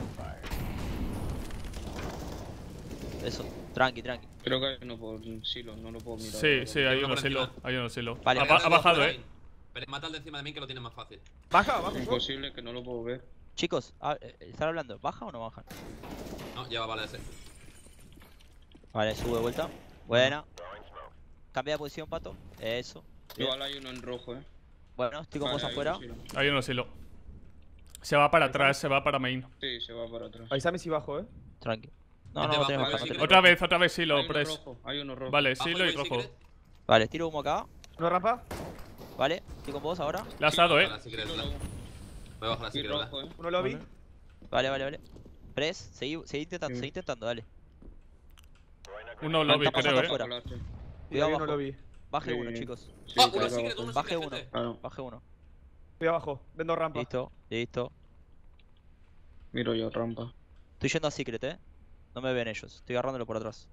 Speaker 2: Eso. Tranqui.
Speaker 5: Creo que hay uno por silo, no lo puedo mirar.
Speaker 1: Sí, hay
Speaker 3: uno
Speaker 1: uno
Speaker 3: por
Speaker 1: silo.
Speaker 3: encima.
Speaker 1: Hay uno silo.
Speaker 2: Vale,
Speaker 1: Ha bajado,
Speaker 3: Ahí. Pero mata al de encima de mí que lo tiene más fácil.
Speaker 4: Baja, baja.
Speaker 5: Imposible, que no lo puedo ver.
Speaker 2: Chicos, ¿están hablando? ¿Baja o no baja?
Speaker 3: No, ya va, vale ese.
Speaker 2: Vale, sube de vuelta. Buena. Cambia de posición, Pato. Eso. Bien.
Speaker 5: Igual hay uno en rojo,
Speaker 2: Bueno, estoy con vos
Speaker 5: Vale,
Speaker 2: afuera.
Speaker 5: sí.
Speaker 1: Hay uno silo. Se va para atrás, se va para main.
Speaker 5: Sí, se va para atrás.
Speaker 4: Avísame si bajo,
Speaker 2: Tranqui. No,
Speaker 3: Este
Speaker 2: no,
Speaker 3: bajo,
Speaker 2: tenés
Speaker 3: vale,
Speaker 2: baja.
Speaker 3: sí,
Speaker 1: Otra vez silo,
Speaker 5: Hay uno
Speaker 1: press.
Speaker 5: rojo, hay uno rojo.
Speaker 1: Vale,
Speaker 3: Bajo
Speaker 1: silo y
Speaker 3: el
Speaker 1: rojo.
Speaker 3: secret.
Speaker 2: Vale, tiro humo acá.
Speaker 4: ¿No rampa?
Speaker 2: Vale, estoy con vos ahora.
Speaker 1: Le has dado,
Speaker 3: Baja la secret,
Speaker 5: Uno
Speaker 3: ¿verdad?
Speaker 5: lobo.
Speaker 3: Voy a bajar la
Speaker 5: Sí,
Speaker 3: secret, ¿verdad?
Speaker 5: rojo,
Speaker 4: Uno lobby.
Speaker 1: Vale.
Speaker 2: Vale. Press, seguí intentando, dale.
Speaker 1: Uno lobby,
Speaker 2: Está
Speaker 1: creo,
Speaker 2: pasando
Speaker 1: eh.
Speaker 2: afuera.
Speaker 4: Y
Speaker 2: Cuidado
Speaker 4: hay uno
Speaker 2: abajo.
Speaker 4: lobby.
Speaker 2: Baje
Speaker 5: Sí.
Speaker 2: uno, chicos.
Speaker 5: Sí,
Speaker 3: ¡Ah,
Speaker 5: creo
Speaker 3: una
Speaker 5: que
Speaker 3: secret,
Speaker 5: abajo.
Speaker 3: una
Speaker 2: Baje
Speaker 3: secret,
Speaker 2: uno.
Speaker 3: gente!
Speaker 5: Claro,
Speaker 2: Baje uno.
Speaker 4: Estoy abajo. Vendo rampa.
Speaker 2: Listo.
Speaker 5: miro yo rampa.
Speaker 2: Estoy yendo a secret, No me ven ellos. Estoy agarrándolo por atrás.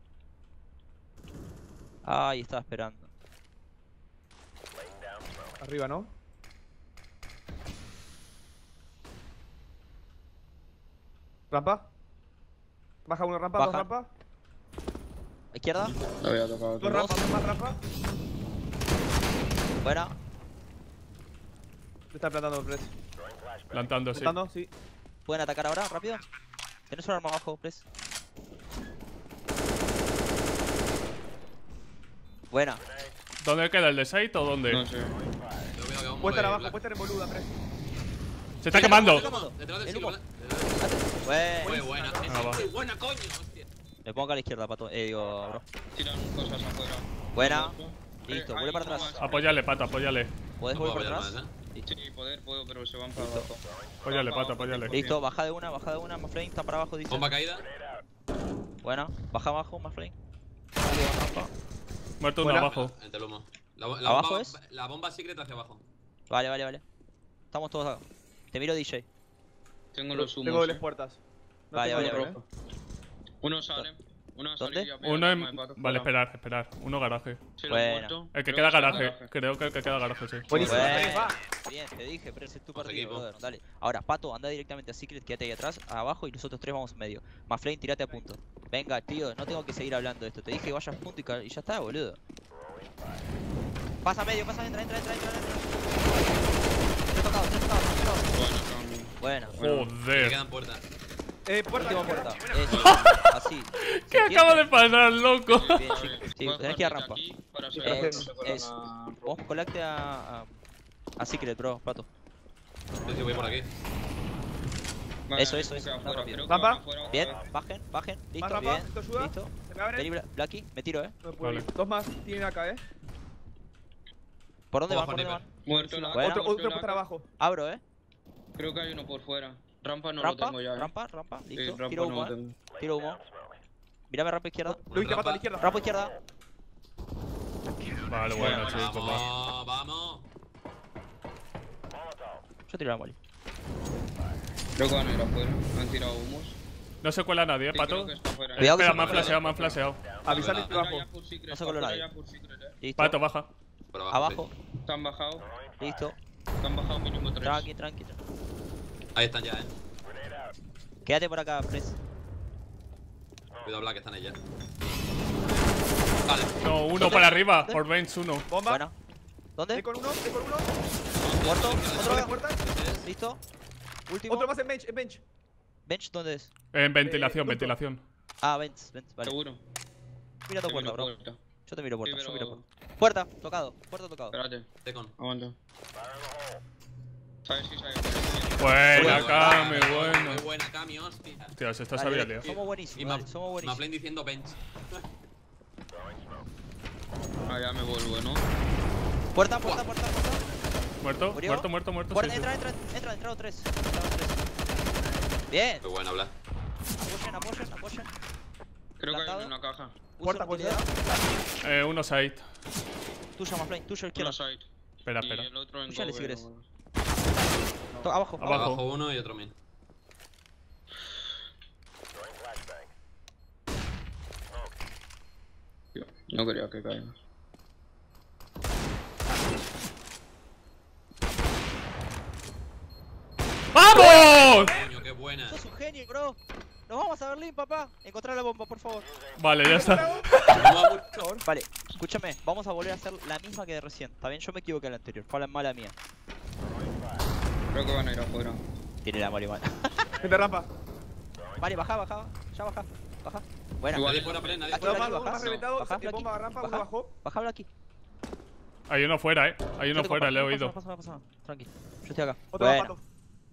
Speaker 2: Ay, estaba esperando.
Speaker 4: Arriba, ¿no? Rampa. Baja uno rampa, dos
Speaker 2: Baja.
Speaker 4: rampa.
Speaker 2: Izquierda.
Speaker 5: Lo había tocado.
Speaker 4: Dos rampa, dos más rampa.
Speaker 2: Buena.
Speaker 4: Le está plantando el press.
Speaker 1: Plantando, sí.
Speaker 4: Plantando, sí.
Speaker 2: ¿Pueden atacar ahora? Rápido. Tenés un arma abajo, Press. Buena.
Speaker 1: ¿Dónde queda el de site o dónde?
Speaker 5: No sé.
Speaker 3: Yo veo que aún
Speaker 4: Puesta
Speaker 3: mueve
Speaker 4: abajo,
Speaker 3: Black.
Speaker 4: puesta en boluda, press.
Speaker 1: Se está quemando.
Speaker 3: Detrás del
Speaker 2: El
Speaker 3: silo,
Speaker 2: humo.
Speaker 3: ¿verdad?
Speaker 2: Buena.
Speaker 3: Muy buena.
Speaker 1: Ah,
Speaker 3: Esa
Speaker 1: va.
Speaker 3: es muy buena, coño. Hostia.
Speaker 2: Me pongo a la izquierda, Pato. Digo, bro.
Speaker 5: Tiran cosas afuera.
Speaker 2: Buena.
Speaker 5: Rojo.
Speaker 2: Listo,
Speaker 5: Hay
Speaker 2: vuelve para
Speaker 5: uno
Speaker 2: atrás.
Speaker 5: más.
Speaker 1: Apóyale, Pato, apóyale.
Speaker 2: ¿Podés
Speaker 3: No
Speaker 2: volver
Speaker 3: puedo
Speaker 2: para
Speaker 3: apoyar
Speaker 2: atrás?
Speaker 3: más,
Speaker 2: Listo.
Speaker 5: Sí, puedo, pero se van para
Speaker 2: Listo.
Speaker 5: abajo.
Speaker 1: Apóyale,
Speaker 5: Rampa
Speaker 1: Pato,
Speaker 5: abajo,
Speaker 1: apóyale.
Speaker 5: 100%.
Speaker 2: Listo, baja de una, más flame, está para abajo, dice.
Speaker 3: Bomba caída.
Speaker 2: Buena, baja abajo, más flame.
Speaker 1: Muerto uno
Speaker 4: Buena.
Speaker 1: abajo.
Speaker 3: Entre el humo. La
Speaker 2: ¿Abajo
Speaker 3: bomba,
Speaker 2: es?
Speaker 3: La bomba secret hacia abajo.
Speaker 2: Vale. Estamos todos acá. Te miro, DJ.
Speaker 5: Tengo los humos.
Speaker 4: Tengo dobles puertas. No
Speaker 2: Vale,
Speaker 4: tengo
Speaker 2: vale,
Speaker 4: otro,
Speaker 5: Uno sale. Uno
Speaker 2: ¿Dónde?
Speaker 5: sale.
Speaker 1: Uno en... Vale, esperar. Uno garaje.
Speaker 2: Bueno.
Speaker 1: El que queda garaje. Creo que el que queda garaje, sí.
Speaker 4: Buenísimo,
Speaker 2: Bueno.
Speaker 4: press, va.
Speaker 2: Bien, te dije, pero ese es tu
Speaker 3: Vamos,
Speaker 2: partido,
Speaker 3: equipo.
Speaker 2: brother. Dale. Ahora, Pato, anda directamente a Secret, quédate ahí atrás, abajo y nosotros tres vamos en medio. Maflane, tirate a punto. Venga, tío, no tengo que seguir hablando de esto. Te dije que vayas a punto y ya está, boludo. Pasa medio, entra. Tres tocados.
Speaker 5: Bueno,
Speaker 2: Buena.
Speaker 3: Me
Speaker 1: Joder.
Speaker 3: quedan puertas.
Speaker 4: Puerta.
Speaker 2: Última puerta. Eso. Así.
Speaker 1: ¿Qué acaba de pasar, loco?
Speaker 2: Bien, chicos. Sí, tenés que ir a rampa.
Speaker 5: Para saber
Speaker 2: Eh,
Speaker 5: que no se fueron
Speaker 2: es-
Speaker 5: a rojo.
Speaker 2: Vos colate a Secret, bro, Pato.
Speaker 3: Yo sí voy por aquí.
Speaker 5: Vale,
Speaker 2: Eso,
Speaker 5: creo que
Speaker 2: anda
Speaker 5: afuera,
Speaker 2: rápido.
Speaker 5: creo que
Speaker 4: Rampa.
Speaker 5: van afuera otra
Speaker 2: Bien,
Speaker 5: vez.
Speaker 2: bajen.
Speaker 4: Más
Speaker 2: Listo,
Speaker 4: rampa,
Speaker 2: bien.
Speaker 4: ¿esto ayuda?
Speaker 2: Listo.
Speaker 4: Se me abre.
Speaker 2: Vení, Blacky, me tiro,
Speaker 4: No puedo ir.
Speaker 1: Vale.
Speaker 4: Dos más tienen acá,
Speaker 2: ¿Por dónde van?
Speaker 3: Ojo,
Speaker 2: ¿Por dónde
Speaker 3: Sniper.
Speaker 2: van?
Speaker 5: Muerto la
Speaker 2: Buena.
Speaker 4: Otro
Speaker 5: muerto la-
Speaker 4: puesta abajo.
Speaker 2: Abro,
Speaker 5: Creo que hay uno por fuera. Rampa no
Speaker 2: Rampa,
Speaker 5: lo tengo ya.
Speaker 2: rampa,
Speaker 5: Sí,
Speaker 2: listo.
Speaker 5: rampa
Speaker 2: Tiro
Speaker 5: no
Speaker 2: humo,
Speaker 5: lo tengo.
Speaker 2: Tiro humo. Mírame rampa izquierda.
Speaker 4: Lo viste, Pato, a la izquierda.
Speaker 2: Rampa izquierda.
Speaker 1: Vale, bueno, chicos. va.
Speaker 3: Vamos.
Speaker 2: Yo tiro la moli.
Speaker 5: Creo que van a ir afuera. Han tirado humos.
Speaker 1: No se cuela nadie,
Speaker 5: Sí,
Speaker 1: Pato.
Speaker 5: creo que está afuera.
Speaker 2: Cuidado que
Speaker 1: Espera,
Speaker 2: se
Speaker 1: me han
Speaker 2: mueve.
Speaker 1: flasheado, me han flasheado.
Speaker 4: Avisale
Speaker 3: Vale.
Speaker 4: abajo.
Speaker 5: Ya full secret,
Speaker 2: No se coló
Speaker 5: afuera
Speaker 2: nadie.
Speaker 5: ya full secret,
Speaker 2: Listo.
Speaker 1: Pato, baja.
Speaker 3: Por abajo.
Speaker 2: Abajo.
Speaker 3: sí.
Speaker 5: Están bajados.
Speaker 2: Listo.
Speaker 5: Están bajados mínimo 3.
Speaker 2: Tranqui.
Speaker 3: Ahí están ya,
Speaker 2: Quédate por acá, Press.
Speaker 3: Cuidado, Black, que están ellas. Vale.
Speaker 1: No, uno para arriba. Por bench, uno.
Speaker 4: Bomba.
Speaker 2: Buena. ¿Dónde?
Speaker 4: Estoy con uno.
Speaker 2: Muerto.
Speaker 4: Doble
Speaker 2: Otro.
Speaker 4: puerta.
Speaker 2: Listo. Último.
Speaker 4: Otro más en bench.
Speaker 2: Bench, ¿dónde es?
Speaker 1: En ventilación,
Speaker 4: Punto.
Speaker 1: ventilación.
Speaker 2: Ah, bench, vale.
Speaker 5: Seguro.
Speaker 2: Mira tu
Speaker 5: Te
Speaker 2: puerta,
Speaker 5: miro
Speaker 2: bro.
Speaker 5: puerta.
Speaker 2: Yo te miro puerta,
Speaker 5: Sí,
Speaker 2: yo
Speaker 5: pero-
Speaker 2: miro puerta. Puerta tocado.
Speaker 5: Espérate.
Speaker 3: Tecon.
Speaker 5: Aguanta. ¿Sabes si sale?
Speaker 1: Buena, Cami,
Speaker 3: Muy
Speaker 1: bueno.
Speaker 3: buena, Cami, hostia.
Speaker 1: Tío, se está
Speaker 2: Dale,
Speaker 1: sabía, tío.
Speaker 2: Somos
Speaker 3: Y
Speaker 2: buenísimos, dale, somos buenísimos.
Speaker 3: Maflane diciendo bench.
Speaker 5: Ah, ya me vuelvo, ¿no?
Speaker 2: Puerta.
Speaker 1: Muerto,
Speaker 2: ¿Murió?
Speaker 1: muerto, sí,
Speaker 2: Puerta,
Speaker 1: sí.
Speaker 2: entrado tres. Bien.
Speaker 3: Muy buena, Black.
Speaker 2: Apoyen.
Speaker 5: Creo que hay
Speaker 2: Plantado.
Speaker 5: uno en la caja.
Speaker 4: Puerta,
Speaker 2: Utilidad.
Speaker 1: Uno side.
Speaker 2: Tuya, Maflane, tuyo izquierda.
Speaker 5: Uno side.
Speaker 1: Espera.
Speaker 5: Y el otro en
Speaker 2: Púchale si
Speaker 5: cover,
Speaker 2: querés.
Speaker 5: o-
Speaker 2: Abajo.
Speaker 1: Abajo.
Speaker 3: Abajo uno y otro min.
Speaker 5: Tío, no quería que caiga.
Speaker 1: ¡Vamos!
Speaker 3: Coño, qué buena.
Speaker 2: Sos un genio, bro. Nos vamos a Berlín, papá. Encontrar la bomba, por favor.
Speaker 1: Vale, ya está.
Speaker 3: No va mucho.
Speaker 2: Vale. Escúchame, vamos a volver a hacer la misma que de recién. Está bien, yo me equivoqué en la anterior. Fue la mala mía.
Speaker 5: Creo que van a ir afuera.
Speaker 2: Tiene la Mari mal.
Speaker 4: Gente rampa.
Speaker 2: Vale, baja. Ya baja. Baja. Buena.
Speaker 5: Igual.
Speaker 3: Nadie fuera, Pelén, nadie
Speaker 2: Aquí,
Speaker 4: Uno
Speaker 3: fuera.
Speaker 2: aquí,
Speaker 4: más, uno
Speaker 2: baja.
Speaker 4: más reventado.
Speaker 2: Baja,
Speaker 4: Bomba rampa, uno
Speaker 2: baja.
Speaker 4: bajó.
Speaker 2: Bajalo aquí.
Speaker 1: Hay uno fuera, Hay uno fuera, le he oído.
Speaker 2: No pasa nada. Tranqui. Yo estoy acá.
Speaker 4: Otro
Speaker 2: Bueno.
Speaker 4: bajando.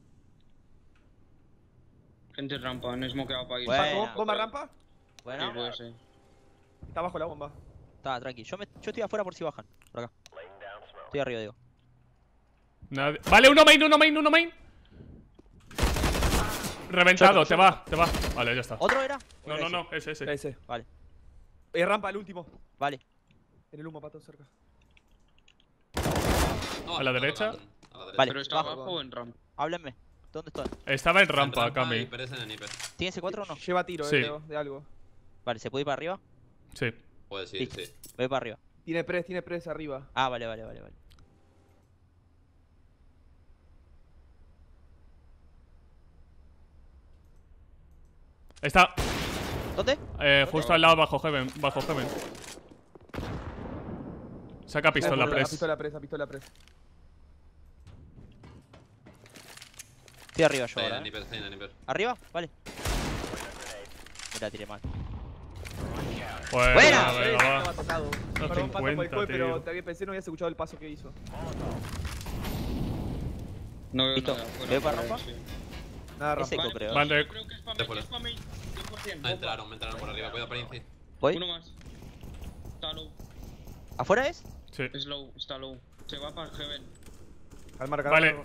Speaker 5: Gente rampa, no he smokeado para ir.
Speaker 2: Bueno.
Speaker 4: Bajó. Bomba rampa.
Speaker 2: Bueno.
Speaker 5: Sí, puede ser.
Speaker 4: Está abajo la bomba.
Speaker 2: Está, tranqui. Yo estoy afuera por si bajan. Por acá. Estoy arriba, digo.
Speaker 1: Vale, uno main. Reventado, te va. Vale, ya está.
Speaker 2: ¿Otro era?
Speaker 1: No, ese.
Speaker 4: Ese.
Speaker 2: Vale.
Speaker 4: Rampa, el último.
Speaker 2: Vale.
Speaker 4: En el humo, pato, cerca.
Speaker 3: No,
Speaker 1: ¿A la
Speaker 3: no,
Speaker 1: derecha?
Speaker 3: a la derecha.
Speaker 2: Vale.
Speaker 5: ¿Pero está
Speaker 2: bajo.
Speaker 5: abajo o en rampa?
Speaker 2: Háblenme. ¿Dónde estoy?
Speaker 1: Estaba en
Speaker 3: En
Speaker 1: rampa,
Speaker 3: y
Speaker 1: Cami.
Speaker 3: Pérez en el Nipe.
Speaker 2: ¿Tiene C4 o no?
Speaker 4: Lleva tiro,
Speaker 1: Sí.
Speaker 4: creo, de algo.
Speaker 2: Vale, ¿se puede ir para arriba?
Speaker 1: Sí.
Speaker 3: Puede sí,
Speaker 2: Listo.
Speaker 3: sí.
Speaker 2: Voy para arriba.
Speaker 4: Tiene press arriba.
Speaker 2: Ah, vale.
Speaker 1: Está
Speaker 2: ¿Dónde?
Speaker 1: justo al lado bajo Heaven. Saca pistola,
Speaker 4: A
Speaker 1: press.
Speaker 4: pistola press.
Speaker 2: Estoy arriba yo
Speaker 3: Está en
Speaker 2: ahora.
Speaker 3: el Nipe, está en el Nipe.
Speaker 2: ¿Arriba? Vale. Mira, tiré mal.
Speaker 1: Buena,
Speaker 2: ¡Buena!
Speaker 1: venga, va.
Speaker 4: Estaba tocado.
Speaker 1: No
Speaker 4: Perdón, Pato, por el
Speaker 1: 50,
Speaker 4: fue, pero
Speaker 1: tío.
Speaker 4: también pensé no habías escuchado el paso que hizo.
Speaker 5: No veo
Speaker 2: Listo.
Speaker 5: nada afuera.
Speaker 2: ¿Veo para
Speaker 5: por ahí,
Speaker 2: rampa?
Speaker 5: sí.
Speaker 4: Nada,
Speaker 2: Es
Speaker 4: rampa.
Speaker 2: eco, creo.
Speaker 1: Van de-
Speaker 5: Yo creo que es para
Speaker 3: De
Speaker 5: mí,
Speaker 3: fuera.
Speaker 5: es para mí. 100%.
Speaker 3: Me entraron por arriba. Cuidado, Prince.
Speaker 2: ¿Voy?
Speaker 5: Uno más. Está low.
Speaker 2: ¿Afuera es?
Speaker 1: Sí.
Speaker 5: Es low, está low. Se va para Heaven.
Speaker 4: Al marcar.
Speaker 1: Vale.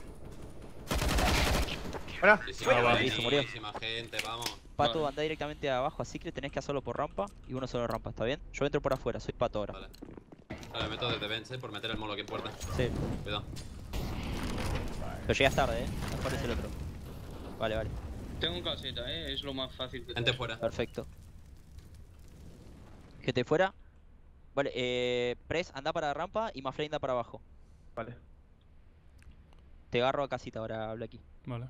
Speaker 4: Buena.
Speaker 2: Listo, murió.
Speaker 3: Buenísima gente, vamos.
Speaker 2: Pato,
Speaker 5: Vale.
Speaker 2: anda directamente abajo a Secret, tenés que hacerlo por rampa y uno solo rampa, ¿está bien? Yo entro por afuera, soy Pato ahora.
Speaker 3: Vale. Vale, meto desde Vence por meter el molo aquí en puerta.
Speaker 2: Sí.
Speaker 3: Cuidado.
Speaker 2: Pero llegas tarde, mejor es el otro. Vale.
Speaker 5: Tengo un caseta, es lo más fácil que
Speaker 3: Gente
Speaker 5: tengo.
Speaker 3: fuera.
Speaker 2: Perfecto. Gente fuera. Vale, Press, anda para rampa y Maflay anda para abajo.
Speaker 4: Vale.
Speaker 2: Te agarro a casita ahora, habla aquí.
Speaker 1: Vale.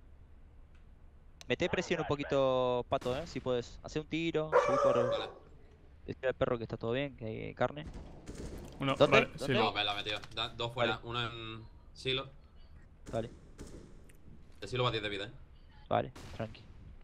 Speaker 2: Mete presión un poquito, Pato, si puedes. Hace un tiro, subí por...
Speaker 3: Vale.
Speaker 2: Decirle al perro que está todo bien, que hay carne.
Speaker 1: Uno,
Speaker 2: ¿Dónde?
Speaker 1: vale,
Speaker 2: ¿Dónde?
Speaker 1: sí,
Speaker 3: No, me la metió. Dos fuera.
Speaker 2: Vale.
Speaker 3: Uno en silo.
Speaker 2: Vale,
Speaker 3: El silo va a 10 de vida,
Speaker 2: vale, tranqui.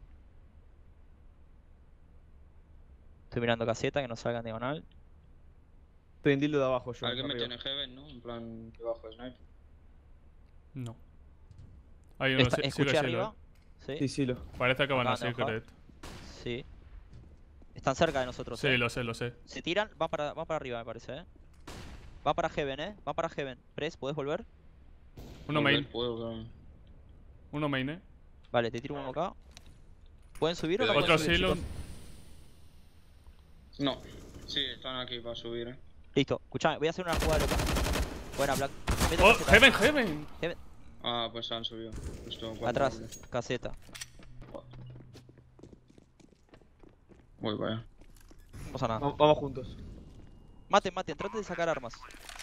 Speaker 2: Estoy mirando caseta, que no salgan diagonal.
Speaker 4: Estoy en dildo de abajo yo.
Speaker 5: Alguien me
Speaker 4: arriba.
Speaker 5: tiene Heaven, ¿no? En plan, debajo de sniper.
Speaker 1: No. Hay uno, sí,
Speaker 2: Escuché
Speaker 1: sí,
Speaker 2: arriba. Sí,
Speaker 4: Sí, sí, lo.
Speaker 1: Parece que van a
Speaker 2: Acaban de bajar.
Speaker 1: Secret.
Speaker 2: sí. Están cerca de nosotros,
Speaker 1: Sí, lo sé.
Speaker 2: Se tiran, van para arriba, me parece, Va para Heaven, va para Heaven. Press, ¿puedes volver?
Speaker 1: Uno
Speaker 5: Volver
Speaker 1: main.
Speaker 5: puedo, claro.
Speaker 1: Uno main,
Speaker 2: Vale, te tiro uno acá. ¿Pueden subir o no
Speaker 3: Cuidado,
Speaker 2: pueden
Speaker 1: Otro
Speaker 2: subir,
Speaker 1: silo.
Speaker 2: chicos?
Speaker 5: No. Sí, están aquí para subir,
Speaker 2: Listo, escuchame, voy a hacer una jugada loca. Buena, Black. Meto
Speaker 1: ¡Oh,
Speaker 2: caseta.
Speaker 1: Heaven!
Speaker 5: Ah, pues han subido. Justo cuando-
Speaker 2: Atrás, caseta.
Speaker 5: Uy, vaya.
Speaker 2: No pasa nada.
Speaker 4: Vamos juntos.
Speaker 2: Maten, traten de sacar armas.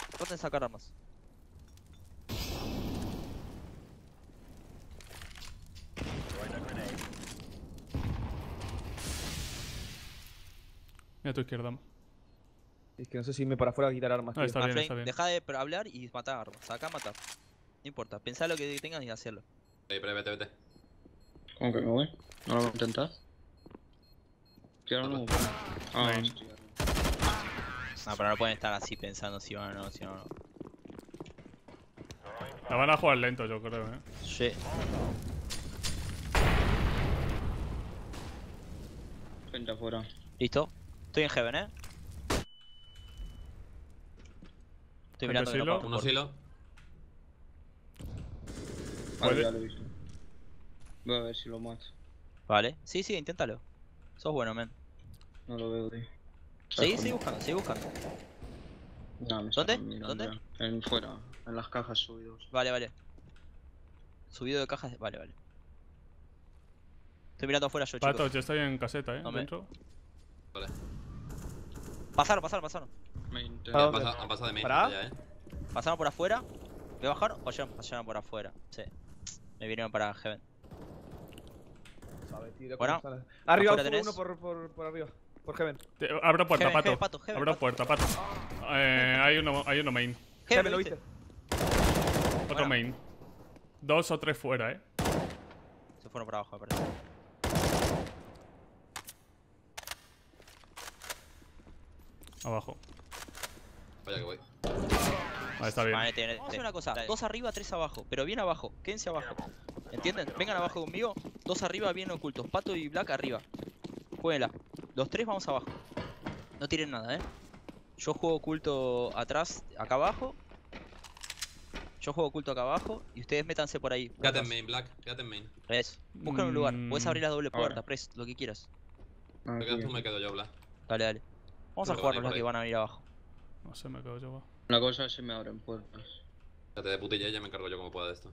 Speaker 1: Mira a tu izquierda.
Speaker 4: Es que no sé si irme para afuera a quitar armas.
Speaker 1: No,
Speaker 4: tío.
Speaker 1: está bien,
Speaker 2: Flame,
Speaker 1: está bien.
Speaker 2: deja de hablar y matar armas. Saca, matar. No importa, pensá lo que tengas y hacerlo.
Speaker 3: Vete.
Speaker 5: ¿Cómo que me voy? ¿No lo voy a intentar? Quiero no. Ah,
Speaker 1: Main.
Speaker 5: hostia.
Speaker 2: No, pero no pueden estar así pensando si van o no, si no.
Speaker 1: La van a jugar lento, yo creo,
Speaker 2: Sí.
Speaker 5: Gente afuera.
Speaker 2: Listo. Estoy en Heaven, Estoy mirando que no
Speaker 1: silo.
Speaker 2: paso
Speaker 3: Uno
Speaker 2: por-
Speaker 3: silo.
Speaker 5: Vale,
Speaker 1: ¿Puede?
Speaker 5: ya lo he visto. Voy a ver si lo mato.
Speaker 2: Vale. Sí, inténtalo. Sos bueno, men.
Speaker 5: No lo veo, tío.
Speaker 2: Sigue buscando.
Speaker 5: No, me
Speaker 2: ¿Dónde?
Speaker 5: están mirando
Speaker 2: ¿Dónde?
Speaker 5: ya. En fuera, en las cajas subidos.
Speaker 2: Vale. Subido de cajas. Vale. Estoy mirando afuera yo,
Speaker 1: Pato,
Speaker 2: chicos.
Speaker 1: yo estoy en caseta,
Speaker 2: No me-
Speaker 1: dentro.
Speaker 3: Vale.
Speaker 2: Pasaron.
Speaker 5: Main,
Speaker 4: ¿A dónde?
Speaker 3: Han pasado de main
Speaker 4: ¿Para?
Speaker 3: ya,
Speaker 2: Pasaron por afuera. ¿Voy a bajar o pasaron por afuera? Sí. Me vinieron para Heaven.
Speaker 4: Sabe, tío,
Speaker 2: Bueno,
Speaker 4: cómo sale. Arriba,
Speaker 2: afuera
Speaker 4: uno
Speaker 2: tenés.
Speaker 4: por arriba. Por Heaven.
Speaker 1: Abro puerta,
Speaker 2: Heaven,
Speaker 1: pato.
Speaker 2: Heaven, pato, Heaven,
Speaker 1: Abro
Speaker 2: pato.
Speaker 1: puerta, pato. Hay uno main.
Speaker 4: Heaven, ¿lo viste?
Speaker 1: Otro
Speaker 2: Bueno.
Speaker 1: main. 2 o 3 fuera,
Speaker 2: Se fueron para abajo, me parece.
Speaker 1: Abajo.
Speaker 3: Vaya que voy.
Speaker 1: Vale, está bien.
Speaker 2: Vale, vamos a hacer una cosa. 2 arriba, 3 abajo. Pero bien abajo. Quédense abajo. ¿Entienden? Vengan abajo conmigo. 2 arriba, bien ocultos. Pato y Black arriba. Jueguenla. Los 3 vamos abajo. No tiren nada, Yo juego oculto atrás, acá abajo. Yo juego oculto acá abajo. Y ustedes métanse por ahí.
Speaker 3: Quédate en main, Black. Quédate en main.
Speaker 2: Press. Busca un lugar. Puedes abrir la doble puerta, Press. Lo que quieras.
Speaker 3: Te quedas tú, me quedo yo, Black.
Speaker 2: Dale, dale. Vamos a
Speaker 3: Pero
Speaker 2: jugarnos
Speaker 3: por
Speaker 2: los
Speaker 3: ahí.
Speaker 2: que van a venir abajo.
Speaker 1: No sé, me quedo yo. Va.
Speaker 5: La cosa es que me abren puertas.
Speaker 3: Quédate de putilla y ya me encargo yo como pueda de esto.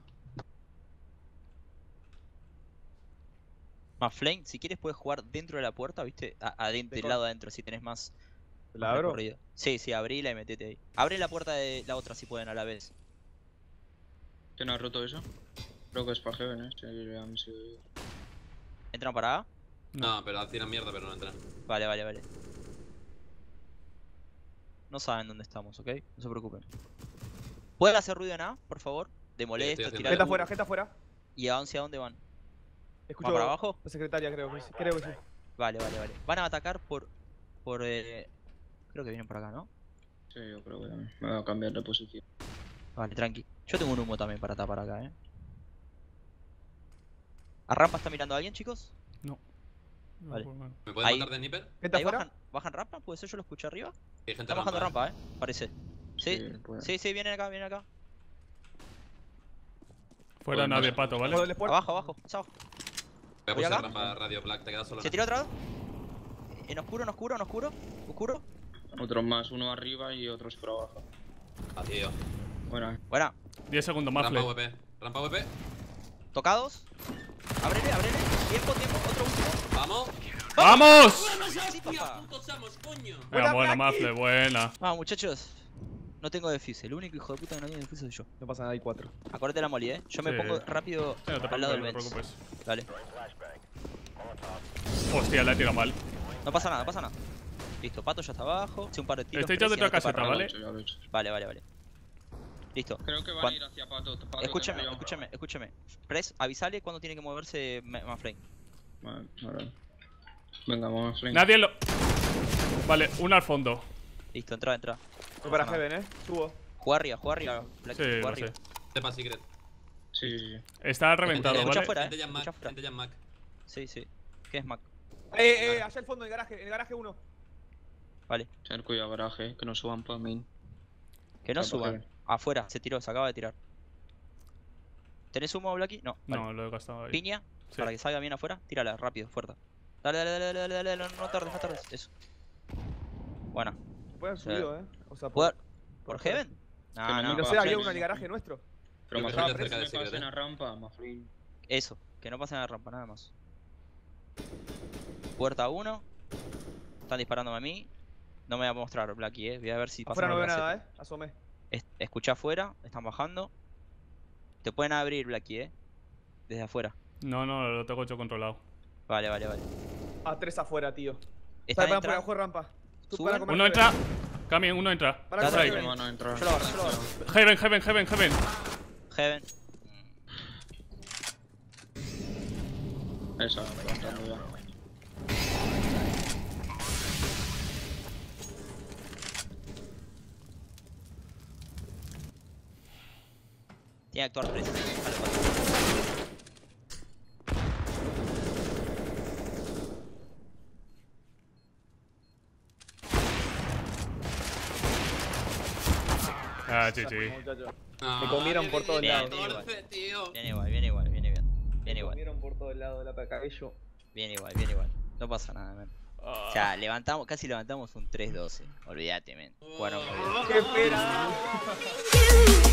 Speaker 2: Más Flame, si quieres puedes jugar dentro de la puerta, ¿viste? Adentro, del
Speaker 4: Mejor.
Speaker 2: lado adentro, si tenés más
Speaker 4: ¿La abro?
Speaker 2: recorrido. Sí, sí, abrila y metete ahí. Abre la puerta de la otra si pueden a la vez.
Speaker 5: ¿Quién ha roto eso? Creo que es para Heaven, si han sido ellos.
Speaker 2: ¿Entran para A?
Speaker 3: No, pero tiran mierda, pero no entran.
Speaker 2: Vale, vale, vale. No saben dónde estamos, ¿ok? No se preocupen. ¿Pueden hacer ruido en A, por favor? Demolé
Speaker 3: estoy
Speaker 2: esto,
Speaker 3: haciendo.
Speaker 2: tirá
Speaker 4: Jeta
Speaker 2: el
Speaker 4: afuera,
Speaker 2: U.
Speaker 4: Jeta afuera.
Speaker 2: ¿Y hacia dónde van?
Speaker 4: Escucho.
Speaker 2: ¿Van para abajo?
Speaker 4: La secretaria, creo que sí. Creo que sí.
Speaker 2: Vale, vale, vale. Van a atacar por creo que vienen por acá, ¿no?
Speaker 5: Sí, yo creo que también. Me voy a cambiar de posición.
Speaker 2: Vale, tranqui. Yo tengo un humo también para tapar acá, ¿A rampa está mirando a alguien, chicos?
Speaker 1: No.
Speaker 2: Vale.
Speaker 3: ¿Me puedes
Speaker 2: Ahí.
Speaker 3: matar de sniper?
Speaker 4: Jeta
Speaker 2: Ahí
Speaker 4: afuera.
Speaker 2: bajan rampa, ¿puede ser? Yo lo escuché arriba.
Speaker 3: Hay gente
Speaker 2: Están bajando
Speaker 3: rampa,
Speaker 2: rampa, parece. Sí,
Speaker 5: puede.
Speaker 2: sí, sí, vienen acá, vienen acá.
Speaker 1: Fuera
Speaker 5: Joder,
Speaker 1: nadie,
Speaker 5: no.
Speaker 1: pato, ¿vale?
Speaker 4: Joderles puerta.
Speaker 2: Abajo, abajo, es abajo.
Speaker 3: Voy a
Speaker 2: Voy
Speaker 3: pulsar
Speaker 2: acá.
Speaker 3: rampa radio, Black. Te quedas solo.
Speaker 2: ¿Se tiró otro lado? En oscuro, en oscuro, en oscuro. Oscuro.
Speaker 5: Otros más, uno arriba y otros por abajo.
Speaker 3: Ah, tío.
Speaker 5: Buena.
Speaker 2: Buena.
Speaker 1: 10 segundos más,
Speaker 3: Rampa
Speaker 1: Flay.
Speaker 3: VP. Rampa VP.
Speaker 2: Tocados. Ábrele, ábrele. Tiempo, tiempo. Otro último.
Speaker 3: ¡Vamos!
Speaker 1: ¡Vamos!
Speaker 2: Sí, papá.
Speaker 3: ¡Putos amos, coño!
Speaker 1: Venga, buena,
Speaker 4: Blackie.
Speaker 1: Mafle, buena.
Speaker 2: Vamos, muchachos. No tengo defuse. El único hijo de puta que no tiene defuse soy yo.
Speaker 4: No pasa nada, hay 4.
Speaker 2: Acuérdate la moli, Yo me
Speaker 1: Sí.
Speaker 2: pongo rápido
Speaker 1: Sí, no te
Speaker 2: al lado del
Speaker 1: preocupes, no te
Speaker 2: Benz.
Speaker 1: preocupes.
Speaker 2: Dale.
Speaker 1: Hostia, la he tirado mal.
Speaker 2: No pasa nada, no pasa nada. Listo, Pato ya está abajo. Hice un par de tiros.
Speaker 1: Estoy
Speaker 2: Press,
Speaker 1: yo
Speaker 2: y
Speaker 1: dentro de
Speaker 2: anoté
Speaker 1: caseta,
Speaker 2: para
Speaker 1: ¿vale?
Speaker 2: arriba.
Speaker 5: Ya lo he hecho.
Speaker 2: Vale, vale, vale. Listo.
Speaker 5: Creo que van
Speaker 2: Cuan-
Speaker 5: a ir hacia Pato.
Speaker 2: Escúchame,
Speaker 5: te
Speaker 2: escúchame, escúchame. Press, avisale cuando tiene que moverse Manframe.
Speaker 5: Vale, vale. Venga, vamos a Flame.
Speaker 1: Nadie lo. Vale, uno al fondo.
Speaker 2: Listo, entra, entra.
Speaker 4: Voy para
Speaker 2: pasa nada.
Speaker 4: Heaven, Subo.
Speaker 2: Juega arriba, Black,
Speaker 1: Sí,
Speaker 2: juega
Speaker 1: lo
Speaker 2: arriba.
Speaker 1: sé.
Speaker 3: Sepa secret.
Speaker 5: Sí, sí, sí.
Speaker 1: Está reventado,
Speaker 2: Escucha
Speaker 1: ¿vale?
Speaker 2: fuera,
Speaker 3: Gente Jam
Speaker 2: escucha
Speaker 3: Mac.
Speaker 2: fuera.
Speaker 3: Gente Jam Mac.
Speaker 2: Sí, sí. ¿Qué es Mac?
Speaker 4: Allá al fondo, en el garaje 1.
Speaker 2: Vale.
Speaker 5: Tener cuidado, garaje, que no suban para main.
Speaker 2: Que no
Speaker 5: Está
Speaker 2: suban.
Speaker 5: cogido.
Speaker 2: Afuera, se tiró, se acaba de tirar. ¿Tenés humo, Blacky? No. Vale.
Speaker 1: No, lo he gastado ahí.
Speaker 2: Piña,
Speaker 1: Sí.
Speaker 2: para que salga bien afuera. Tírala, rápido, fuerte. Dale, dale, dale, dale, dale, dale, no tardes, no tardes. Eso. Buena.
Speaker 4: Puede haber
Speaker 2: Sí.
Speaker 4: subido, O sea,
Speaker 2: ¿Jugar
Speaker 4: por
Speaker 2: por Heaven?
Speaker 5: Que
Speaker 2: No,
Speaker 5: me
Speaker 2: no.
Speaker 4: Y no
Speaker 5: para
Speaker 4: sé, había
Speaker 5: Heaven,
Speaker 4: uno en el
Speaker 5: ¿no?
Speaker 4: garaje nuestro.
Speaker 5: Pero
Speaker 3: Creo
Speaker 5: más
Speaker 3: que
Speaker 5: rápido,
Speaker 3: estoy cerca de
Speaker 5: me
Speaker 3: secret,
Speaker 5: pasen a rampa, más Flame.
Speaker 2: Eso, que no pasen a la rampa, nada más. Puerta 1. Están disparándome a mí. No me voy a mostrar, Blacky, Voy a ver si pasan
Speaker 4: Afuera no
Speaker 2: por
Speaker 4: veo
Speaker 2: la
Speaker 4: nada,
Speaker 2: seta.
Speaker 4: Asomé.
Speaker 2: Escucha afuera, están bajando. Te pueden abrir, Blacky, Desde afuera.
Speaker 1: No, no, lo tengo yo controlado.
Speaker 2: Vale, vale, vale.
Speaker 4: A 3 afuera, tío.
Speaker 2: Están
Speaker 4: Para por
Speaker 2: entrando.
Speaker 4: abajo de rampa. Tú
Speaker 2: Suben.
Speaker 4: para comer
Speaker 1: Uno
Speaker 4: Heaven.
Speaker 1: entra. Cami, uno entra.
Speaker 4: Para
Speaker 2: Dale,
Speaker 4: comer
Speaker 2: dale,
Speaker 4: Heaven.
Speaker 5: Van a entrar.
Speaker 2: Yo lo agarro, yo lo agarro.
Speaker 1: Heaven, Heaven, Heaven, Heaven.
Speaker 2: Heaven.
Speaker 5: Esa, levantando ya.
Speaker 2: Tiene que actuar 3. Vale, vale.
Speaker 1: Ah, GG.
Speaker 4: Muchacho.
Speaker 3: No,
Speaker 4: Me comieron por todos
Speaker 2: Bien,
Speaker 4: lados.
Speaker 2: bien.
Speaker 3: 14, tío.
Speaker 2: Viene igual, viene igual, viene bien. Viene
Speaker 4: Me
Speaker 2: igual,
Speaker 4: comieron por todos lados de la cabello.
Speaker 2: viene igual, viene igual. No pasa nada, man. O sea, casi levantamos un 3-12. Olvídate, men. Jugaron muy bien.
Speaker 4: ¡Qué pena!